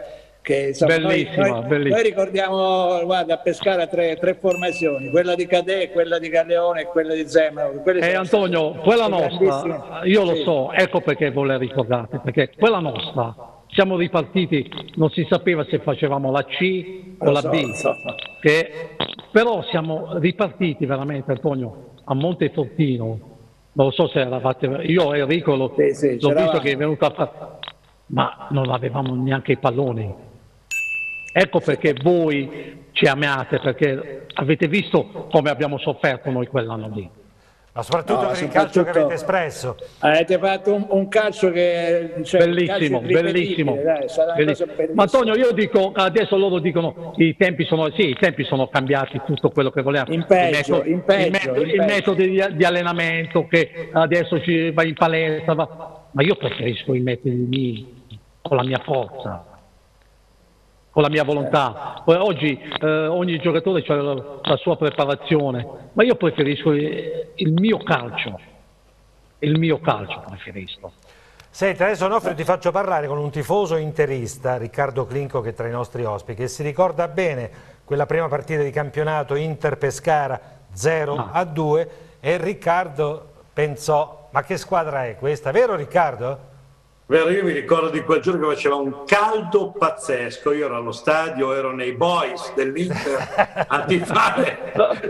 Che, insomma, bellissima, noi, noi, bellissima. noi ricordiamo, guarda, a Pescara tre, tre formazioni, quella di Cadè, quella di Galleone e quella di Zema. E eh, Antonio, quella nostra, io lo so, ecco perché voi la ricordate, perché quella nostra, siamo ripartiti, non si sapeva se facevamo la C o lo la so, B, so. Che, però siamo ripartiti veramente, Antonio, a Montefortino, non lo so se eravate, io e Enrico l'ho, sì, sì, l'ho visto che è venuto a fare, ma non avevamo neanche i palloni. Ecco perché voi ci amate, perché avete visto come abbiamo sofferto noi quell'anno lì. Ma soprattutto No, per il soprattutto calcio che avete espresso. Avete fatto un, un calcio che... Cioè, Bellissimo, calcio bellissimo. dai, sarà una bellissimo. cosa bellissima. Ma Antonio, io dico, adesso loro dicono i tempi sono, sì, i tempi sono cambiati, tutto quello che volevamo. In peggio, I metodi, in peggio, i metodi, in i peggio. metodi di, di allenamento, che adesso ci vai in palestra, va. Ma io preferisco i metodi miei, con la mia forza, con la mia volontà. Poi oggi eh, ogni giocatore ha la, la sua preparazione, ma io preferisco il, il mio calcio, il mio calcio preferisco. Senti, adesso Onofrio ti faccio parlare con un tifoso interista, Riccardo Clinco, che è tra i nostri ospiti, che si ricorda bene quella prima partita di campionato Inter-Pescara zero a due, e Riccardo pensò, ma che squadra è questa? Vero Riccardo? Vero, io mi ricordo di quel giorno che faceva un caldo pazzesco, io ero allo stadio, ero nei boys dell'Inter a tifare,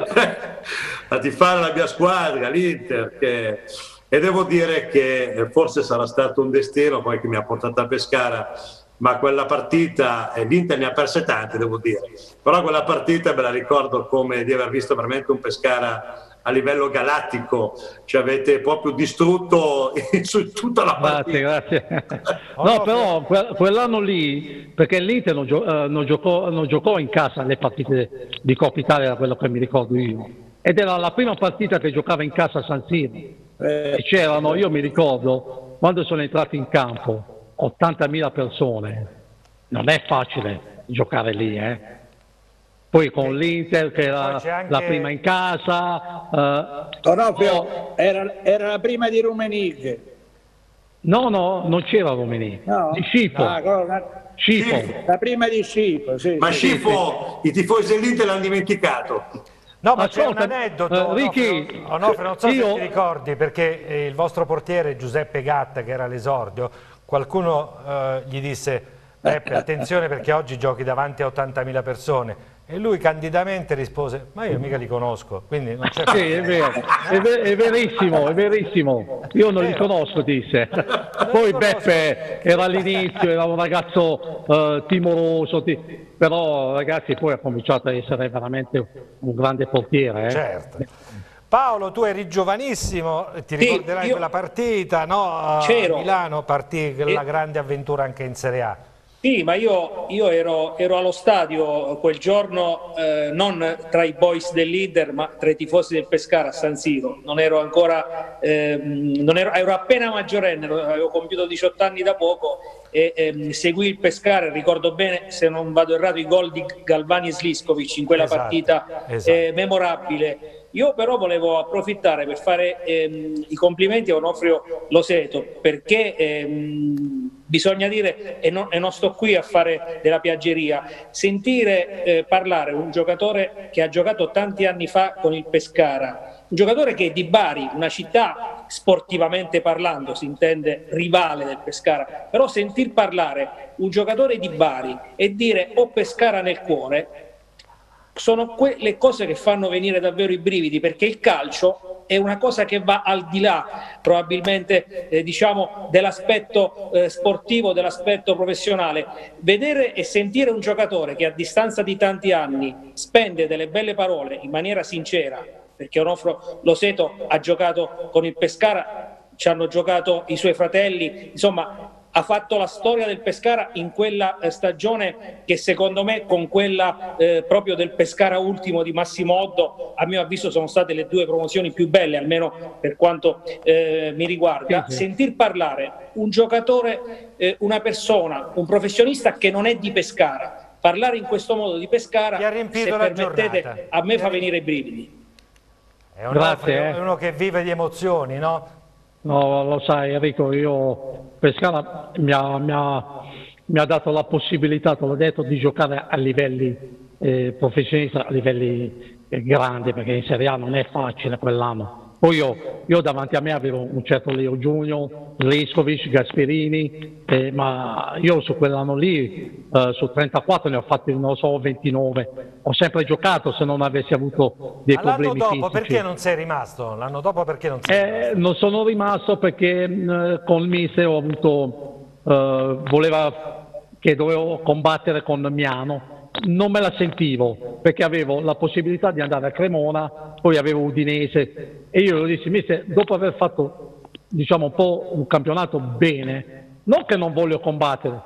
a tifare la mia squadra, l'Inter, che... e devo dire che forse sarà stato un destino poi che mi ha portato a Pescara, ma quella partita, e l'Inter ne ha perse tante devo dire, però quella partita me la ricordo come di aver visto veramente un Pescara a livello galattico, ci avete proprio distrutto su tutta la partita. Grazie, grazie. No, però que quell'anno lì, perché l'Inter non, gio uh, non, giocò, non giocò in casa le partite di Coppa Italia, da quello che mi ricordo io, ed era la prima partita che giocava in casa a San Siro. E c'erano, io mi ricordo, quando sono entrati in campo, ottantamila persone. Non è facile giocare lì, eh. Poi con l'Inter che era anche... la prima in casa. Uh, Onofrio, oh, era, era la prima di Rummenigge. No, no, non c'era Rummenigge. No? Di Scifo. Ah, una... Scifo. La prima di Scifo, sì. Ma sì, Scifo, sì. I tifosi dell'Inter l'hanno dimenticato. No, ma c'è un aneddoto, uh, Ricky, Onofrio, non so io... se ti ricordi, perché eh, il vostro portiere Giuseppe Gatta, che era all'esordio, qualcuno eh, gli disse, Peppe, attenzione perché oggi giochi davanti a ottantamila persone. E lui candidamente rispose, ma io mica li conosco, quindi non c'è... Sì, è vero, è, ver è verissimo, è verissimo, io non li conosco, disse. Poi Beppe era all'inizio, era un ragazzo uh, timoroso, ti... però ragazzi poi ha cominciato a essere veramente un grande portiere. Eh? Certo. Paolo, tu eri giovanissimo, ti sì, ricorderai io... quella partita, no? A Milano partì la grande avventura anche in Serie A. Sì, ma io, io ero, ero allo stadio quel giorno, eh, non tra i boys del leader, ma tra i tifosi del Pescara a San Siro. Non ero ancora, eh, non ero, ero appena maggiorenne, avevo compiuto diciotto anni da poco e eh, seguì il Pescara. Ricordo bene, se non vado errato, i gol di Galvani e Sliskovic in quella esatto, partita esatto. Eh, memorabile. Io però volevo approfittare per fare ehm, i complimenti a Onofrio Loseto, perché ehm, bisogna dire, e, no, e non sto qui a fare della piaggeria, sentire eh, parlare un giocatore che ha giocato tanti anni fa con il Pescara, un giocatore che è di Bari, una città sportivamente parlando, si intende rivale del Pescara, però sentir parlare un giocatore di Bari e dire ho Pescara nel cuore, sono quelle cose che fanno venire davvero i brividi, perché il calcio è una cosa che va al di là probabilmente eh, diciamo dell'aspetto eh, sportivo, dell'aspetto professionale. Vedere e sentire un giocatore che a distanza di tanti anni spende delle belle parole in maniera sincera, perché Onofrio Loseto ha giocato con il Pescara, ci hanno giocato i suoi fratelli, insomma ha fatto la storia del Pescara in quella eh, stagione che secondo me con quella eh, proprio del Pescara ultimo di Massimo Oddo, a mio avviso sono state le due promozioni più belle, almeno per quanto eh, mi riguarda. Sì, sì. Sentir parlare un giocatore, eh, una persona, un professionista che non è di Pescara, parlare in questo modo di Pescara, se permettete, giornata. a me fa venire i brividi. È uno, Grazie, è uno che vive di emozioni, no? No, lo sai Enrico, io Pescara mi ha, mi ha mi ha dato la possibilità, te l'ho detto, di giocare a livelli eh, professionisti, a livelli eh, grandi, perché in Serie A non è facile quell'anno. Poi io, io davanti a me avevo un certo Leo Junior, Leskovic, Gasperini, eh, ma io su quell'anno lì, eh, su trentaquattro ne ho fatti, non lo so, ventinove. Ho sempre giocato se non avessi avuto dei Ma problemi l'anno dopo fisici. perché non sei rimasto? L'anno dopo perché non sei Eh, non sono rimasto perché eh, con il mister ho avuto, eh, voleva che dovevo combattere con Miano, non me la sentivo perché avevo la possibilità di andare a Cremona, poi avevo Udinese e io gli dissi, mister, dopo aver fatto diciamo un po' un campionato bene, non che non voglio combattere,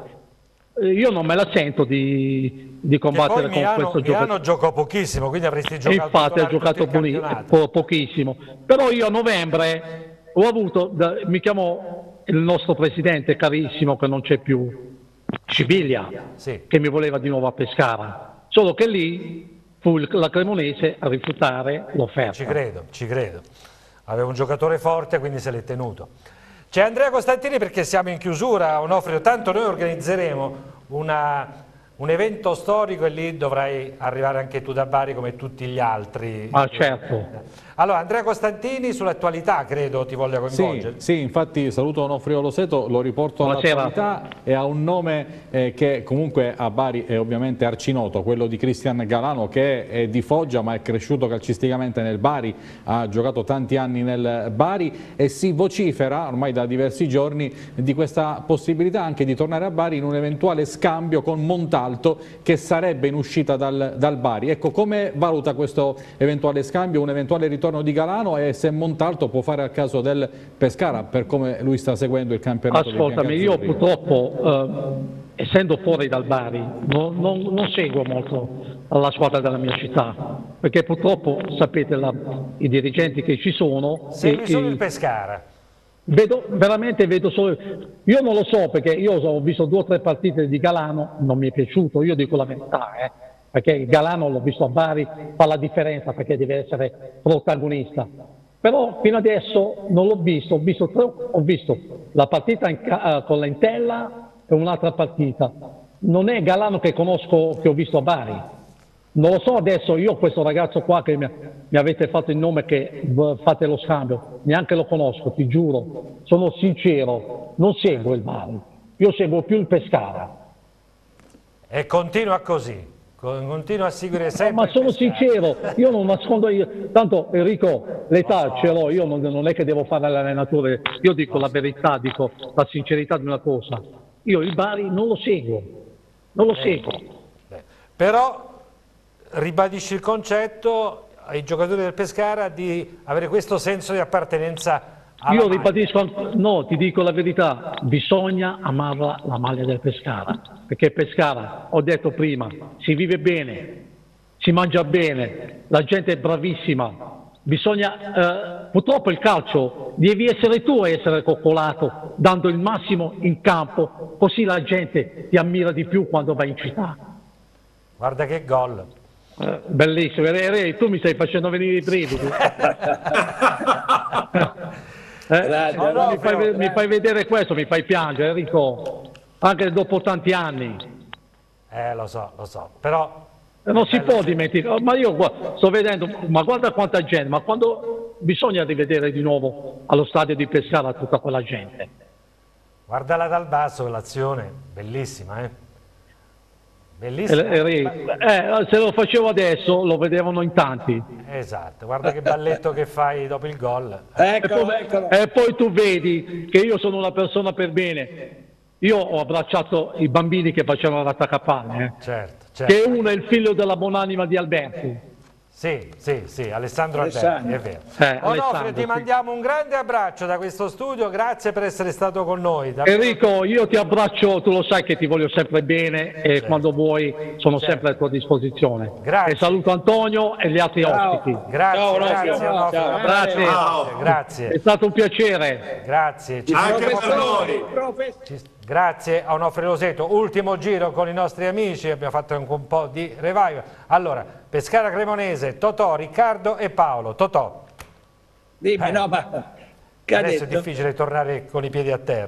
io non me la sento di, di combattere poi con Milano, questo Milano giocatore. giocò pochissimo, quindi avresti E giocato infatti ha tutto giocato il poni- campionato. po- pochissimo, però io a novembre ho avuto, da- mi chiamò il nostro presidente carissimo che non c'è più, Sibiglia, Sì. che mi voleva di nuovo a Pescara, solo che lì fu il- la Cremonese a rifiutare l'offerta. Ci credo, ci credo. Aveva un giocatore forte, quindi se l'è tenuto. C'è Andrea Costantini perché siamo in chiusura, Onofrio, tanto noi organizzeremo una, un evento storico e lì dovrai arrivare anche tu da Bari come tutti gli altri. Ah, certo. Allora, Andrea Costantini sull'attualità credo ti voglia coinvolgere. Sì, sì, infatti saluto Onofrio Loseto, lo riporto Buonasera. all'attualità e ha un nome eh, che comunque a Bari è ovviamente arcinoto, quello di Cristian Galano, che è di Foggia ma è cresciuto calcisticamente nel Bari, ha giocato tanti anni nel Bari e si vocifera ormai da diversi giorni di questa possibilità anche di tornare a Bari in un eventuale scambio con Montalto che sarebbe in uscita dal, dal Bari. Ecco, come valuta questo eventuale scambio, un eventuale ritorno di Galano e se Montalto può fare al caso del Pescara per come lui sta seguendo il campionato? Ascoltami, io purtroppo eh, essendo fuori dal Bari non, non, non seguo molto la squadra della mia città perché purtroppo sapete la, i dirigenti che ci sono Segui e, solo e, il Pescara. Vedo, veramente vedo solo, io non lo so perché io ho visto due o tre partite di Galano, non mi è piaciuto, io dico la verità, eh, perché Galano l'ho visto a Bari, fa la differenza perché deve essere protagonista, però fino adesso non l'ho visto, ho visto, tre, ho visto la partita in, uh, con l'Entella e un'altra partita, non è Galano che conosco, che ho visto a Bari. Non lo so adesso, io questo ragazzo qua che mi, mi avete fatto il nome che fate lo scambio, neanche lo conosco, ti giuro, sono sincero, non seguo il Bari, io seguo più il Pescara. E continua così, continua a seguire sempre Ma il sono Pescara. sincero, io non nascondo, io, tanto Enrico l'età ce l'ho, io non, non è che devo fare l'allenatore, io dico la verità, dico la sincerità di una cosa, io il Bari non lo seguo, non lo seguo. Beh, però ribadisci il concetto ai giocatori del Pescara di avere questo senso di appartenenza alla Io maglia. ribadisco, no, ti dico la verità, bisogna amarla la maglia del Pescara, perché Pescara, ho detto prima, si vive bene, si mangia bene, la gente è bravissima, bisogna, eh, purtroppo il calcio, devi essere tu a essere coccolato, dando il massimo in campo, così la gente ti ammira di più quando vai in città. Guarda che gol. Eh, bellissimo, e tu mi stai facendo venire i brividi. Eh, Grazie, no, no, mi, fai, grazie. mi fai vedere questo, mi fai piangere Enrico, anche dopo tanti anni. Eh, lo so, lo so, però... Non si bello, può sì. dimenticare, ma io guarda, sto vedendo, ma guarda quanta gente, ma quando bisogna rivedere di nuovo allo stadio di Pescara tutta quella gente. Guardala dal basso quell'azione, bellissima, eh? Bellissima. Eh, eh, se lo facevo adesso lo vedevano in tanti. Esatto, guarda che balletto che fai dopo il gol. E poi, e poi tu vedi che io sono una persona per bene. Io ho abbracciato i bambini che facevano l'attaccapanne, eh. Certo, certo. Che uno è il figlio della buonanima di Alberti. Sì, sì, sì, Alessandro Alessandro. Alberti, è vero. Eh, Onofrio, Alessandro, ti sì. mandiamo un grande abbraccio da questo studio, grazie per essere stato con noi. Davvero. Enrico, io ti abbraccio, tu lo sai che ti voglio sempre bene e Certo. quando vuoi sono Certo. sempre a tua disposizione. Grazie. E saluto Antonio e gli altri Ciao. ospiti. Grazie, Ciao, grazie, Onofrio. Onofrio. Ciao. Grazie. Grazie, grazie. È stato un piacere. Grazie. Ci Anche sentiamo per noi. Professore. Ci- Grazie a Onofrio Loseto, ultimo giro con i nostri amici, abbiamo fatto anche un po' di revival. Allora, Pescara Cremonese, Totò, Riccardo e Paolo. Totò, Dimmi, Eh. no, ma che ha adesso è detto? difficile tornare con i piedi a terra.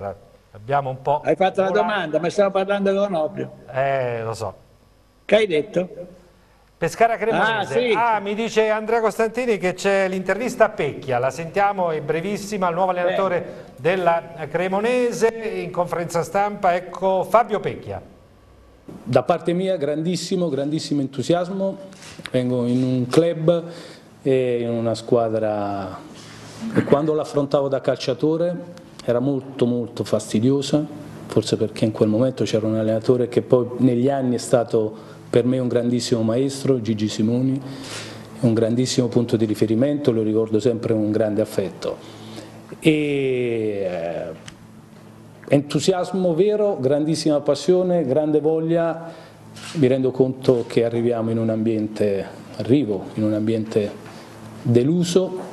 Abbiamo un po'... Hai fatto la domanda, ma stavo parlando con Onofrio. Eh, lo so. Che hai detto? Pescara Cremonese. Ah, sì. Ah, mi dice Andrea Costantini che c'è l'intervista a Pecchia, la sentiamo, è brevissima, il nuovo allenatore Beh. della Cremonese, in conferenza stampa, ecco Fabio Pecchia. Da parte mia grandissimo, grandissimo entusiasmo, vengo in un club e in una squadra e quando l'affrontavo da calciatore era molto molto fastidiosa, forse perché in quel momento c'era un allenatore che poi negli anni è stato per me un grandissimo maestro, Gigi Simoni, un grandissimo punto di riferimento, lo ricordo sempre con un grande affetto. E, eh, entusiasmo vero, grandissima passione, grande voglia, mi rendo conto che arriviamo in un ambiente, arrivo in un ambiente deluso,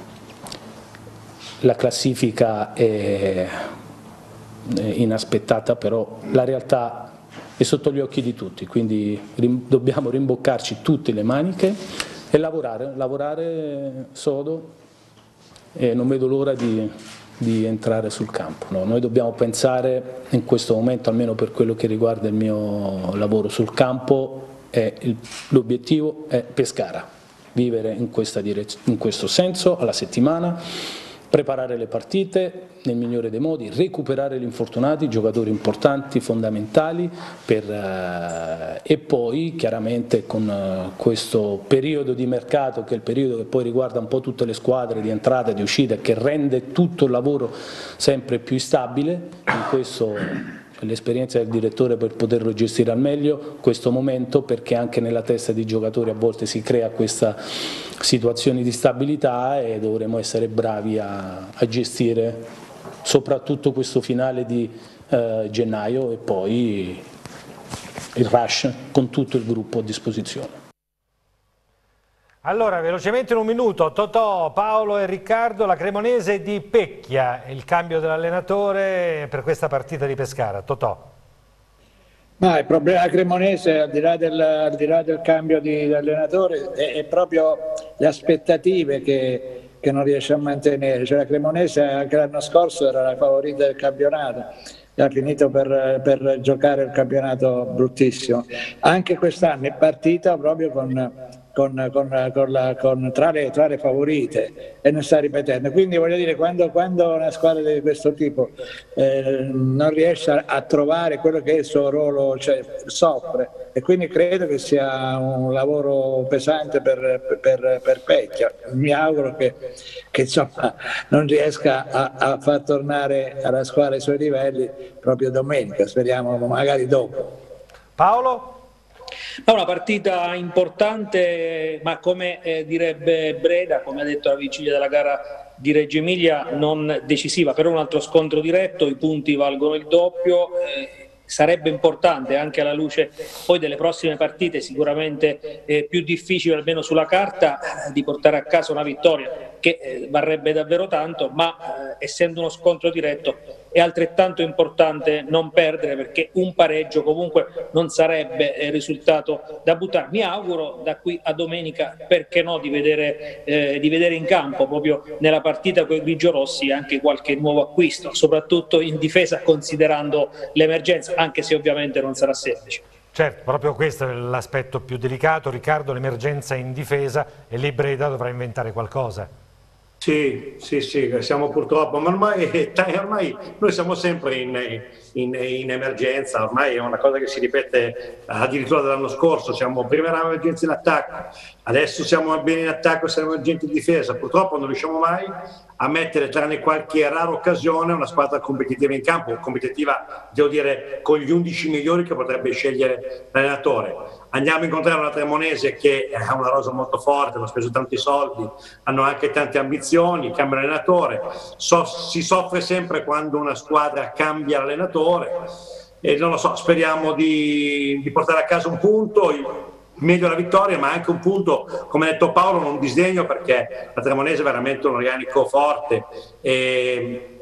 la classifica è inaspettata, però la realtà è sotto gli occhi di tutti, quindi rim- dobbiamo rimboccarci tutte le maniche e lavorare, lavorare sodo e non vedo l'ora di, di entrare sul campo. No? Noi dobbiamo pensare in questo momento, almeno per quello che riguarda il mio lavoro sul campo, è il, l'obiettivo è Pescara, vivere in, questa direz- in questo senso alla settimana, preparare le partite nel migliore dei modi, recuperare gli infortunati, giocatori importanti, fondamentali, per, eh, e poi chiaramente con eh, questo periodo di mercato, che è il periodo che poi riguarda un po' tutte le squadre di entrata e di uscita, che rende tutto il lavoro sempre più instabile, in questo l'esperienza del direttore per poterlo gestire al meglio questo momento, perché anche nella testa dei giocatori a volte si crea questa situazione di stabilità e dovremo essere bravi a, a gestire soprattutto questo finale di eh, gennaio e poi il rush con tutto il gruppo a disposizione. Allora, velocemente in un minuto, Totò, Paolo e Riccardo, la Cremonese di Pecchia, il cambio dell'allenatore per questa partita di Pescara. Totò. Ma il problema Cremonese, al di là del, al di là del cambio di, di allenatore, è, è proprio le aspettative che, che non riesce a mantenere. Cioè, la Cremonese anche l'anno scorso era la favorita del campionato, ha finito per, per giocare il campionato bruttissimo. Anche quest'anno è partita proprio con... Con, con, con la, con, tra, le, tra le favorite e non sta ripetendo, quindi voglio dire, quando, quando una squadra di questo tipo eh, non riesce a, a trovare quello che è il suo ruolo, cioè soffre, e quindi credo che sia un lavoro pesante per, per, per Pecchia. Mi auguro che, che insomma, non riesca a, a far tornare alla squadra ai suoi livelli proprio domenica, speriamo magari dopo. Paolo? È una partita importante, ma come eh, direbbe Breda, come ha detto alla vigilia della gara di Reggio Emilia, non decisiva. Per un altro scontro diretto, i punti valgono il doppio. Eh, sarebbe importante anche alla luce poi delle prossime partite, sicuramente eh, più difficili almeno sulla carta, eh, di portare a casa una vittoria che eh, varrebbe davvero tanto, ma eh, essendo uno scontro diretto è altrettanto importante non perdere, perché un pareggio comunque non sarebbe eh, risultato da buttare. Mi auguro da qui a domenica, perché no, di vedere, eh, di vedere in campo proprio nella partita con i grigiorossi anche qualche nuovo acquisto, soprattutto in difesa, considerando l'emergenza, anche se ovviamente non sarà semplice. Certo, proprio questo è l'aspetto più delicato, Riccardo, l'emergenza in difesa, e lì Breda dovrà inventare qualcosa. Sì, sì, sì, siamo purtroppo, ma ormai, ormai noi siamo sempre in, in, in emergenza, ormai è una cosa che si ripete addirittura dall'anno scorso, siamo, prima eravamo emergenza in attacco, adesso siamo bene in attacco, siamo emergenti in difesa, purtroppo non riusciamo mai a mettere, tranne qualche rara occasione, una squadra competitiva in campo, competitiva devo dire con gli undici migliori che potrebbe scegliere l'allenatore. Andiamo a incontrare una Cremonese che ha una rosa molto forte, hanno speso tanti soldi, hanno anche tante ambizioni, cambia allenatore, so, si soffre sempre quando una squadra cambia allenatore e non lo so, speriamo di, di portare a casa un punto, meglio la vittoria, ma anche un punto, come ha detto Paolo, non disdegno, perché la Cremonese è veramente un organico forte e,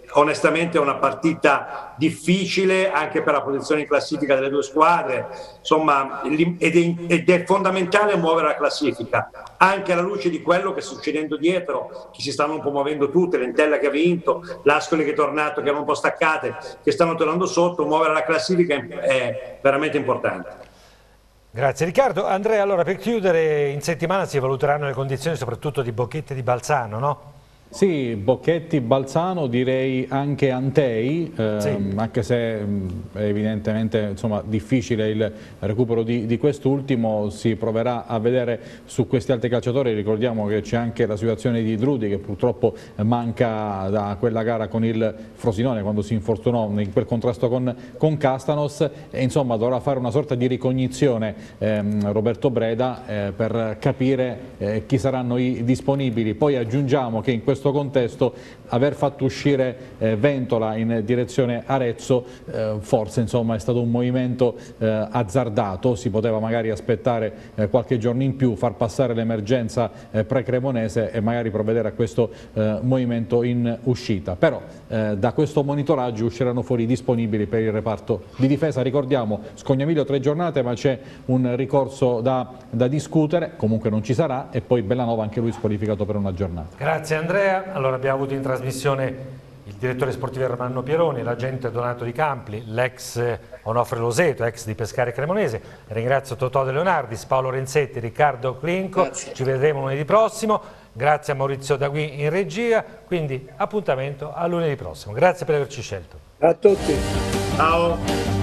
onestamente è una partita difficile anche per la posizione in classifica delle due squadre, insomma, ed è, ed è fondamentale muovere la classifica anche alla luce di quello che sta succedendo dietro, che si stanno un po' muovendo tutte, l'Entella che ha vinto, l'Ascoli che è tornato, che erano un po' staccate, che stanno tornando sotto. Muovere la classifica è veramente importante. Grazie Riccardo. Andrea, allora per chiudere, in settimana si valuteranno le condizioni soprattutto di Bocchetti e di Balzano, no? Sì, Bocchetti, Balzano, direi anche Antei, ehm, sì. anche se mh, è evidentemente insomma, difficile il recupero di, di quest'ultimo. Si proverà a vedere su questi altri calciatori. Ricordiamo che c'è anche la situazione di Drudi, che purtroppo manca da quella gara con il Frosinone quando si infortunò in quel contrasto con, con Castanos, e insomma dovrà fare una sorta di ricognizione ehm, Roberto Breda eh, per capire eh, chi saranno i disponibili. Poi aggiungiamo che in questo contesto aver fatto uscire eh, Ventola in direzione Arezzo eh, forse insomma è stato un movimento eh, azzardato. Si poteva magari aspettare eh, qualche giorno in più, far passare l'emergenza eh, pre-cremonese e magari provvedere a questo eh, movimento in uscita, però eh, da questo monitoraggio usciranno fuori disponibili per il reparto di difesa. Ricordiamo, Scognamiglio tre giornate, ma c'è un ricorso da, da discutere, comunque non ci sarà, e poi Bellanova anche lui squalificato per una giornata. Grazie Andrea. Allora abbiamo avuto in trasmissione il direttore sportivo Ermanno Pieroni, l'agente Donato Di Campli, l'ex Onofre Loseto, ex di Pescara Cremonese. Ringrazio Totò De Leonardis, Paolo Renzetti, Riccardo Clinco. Grazie. Ci vedremo lunedì prossimo. Grazie a Maurizio Dagui in regia, quindi appuntamento a lunedì prossimo. Grazie per averci scelto. A tutti. Ciao.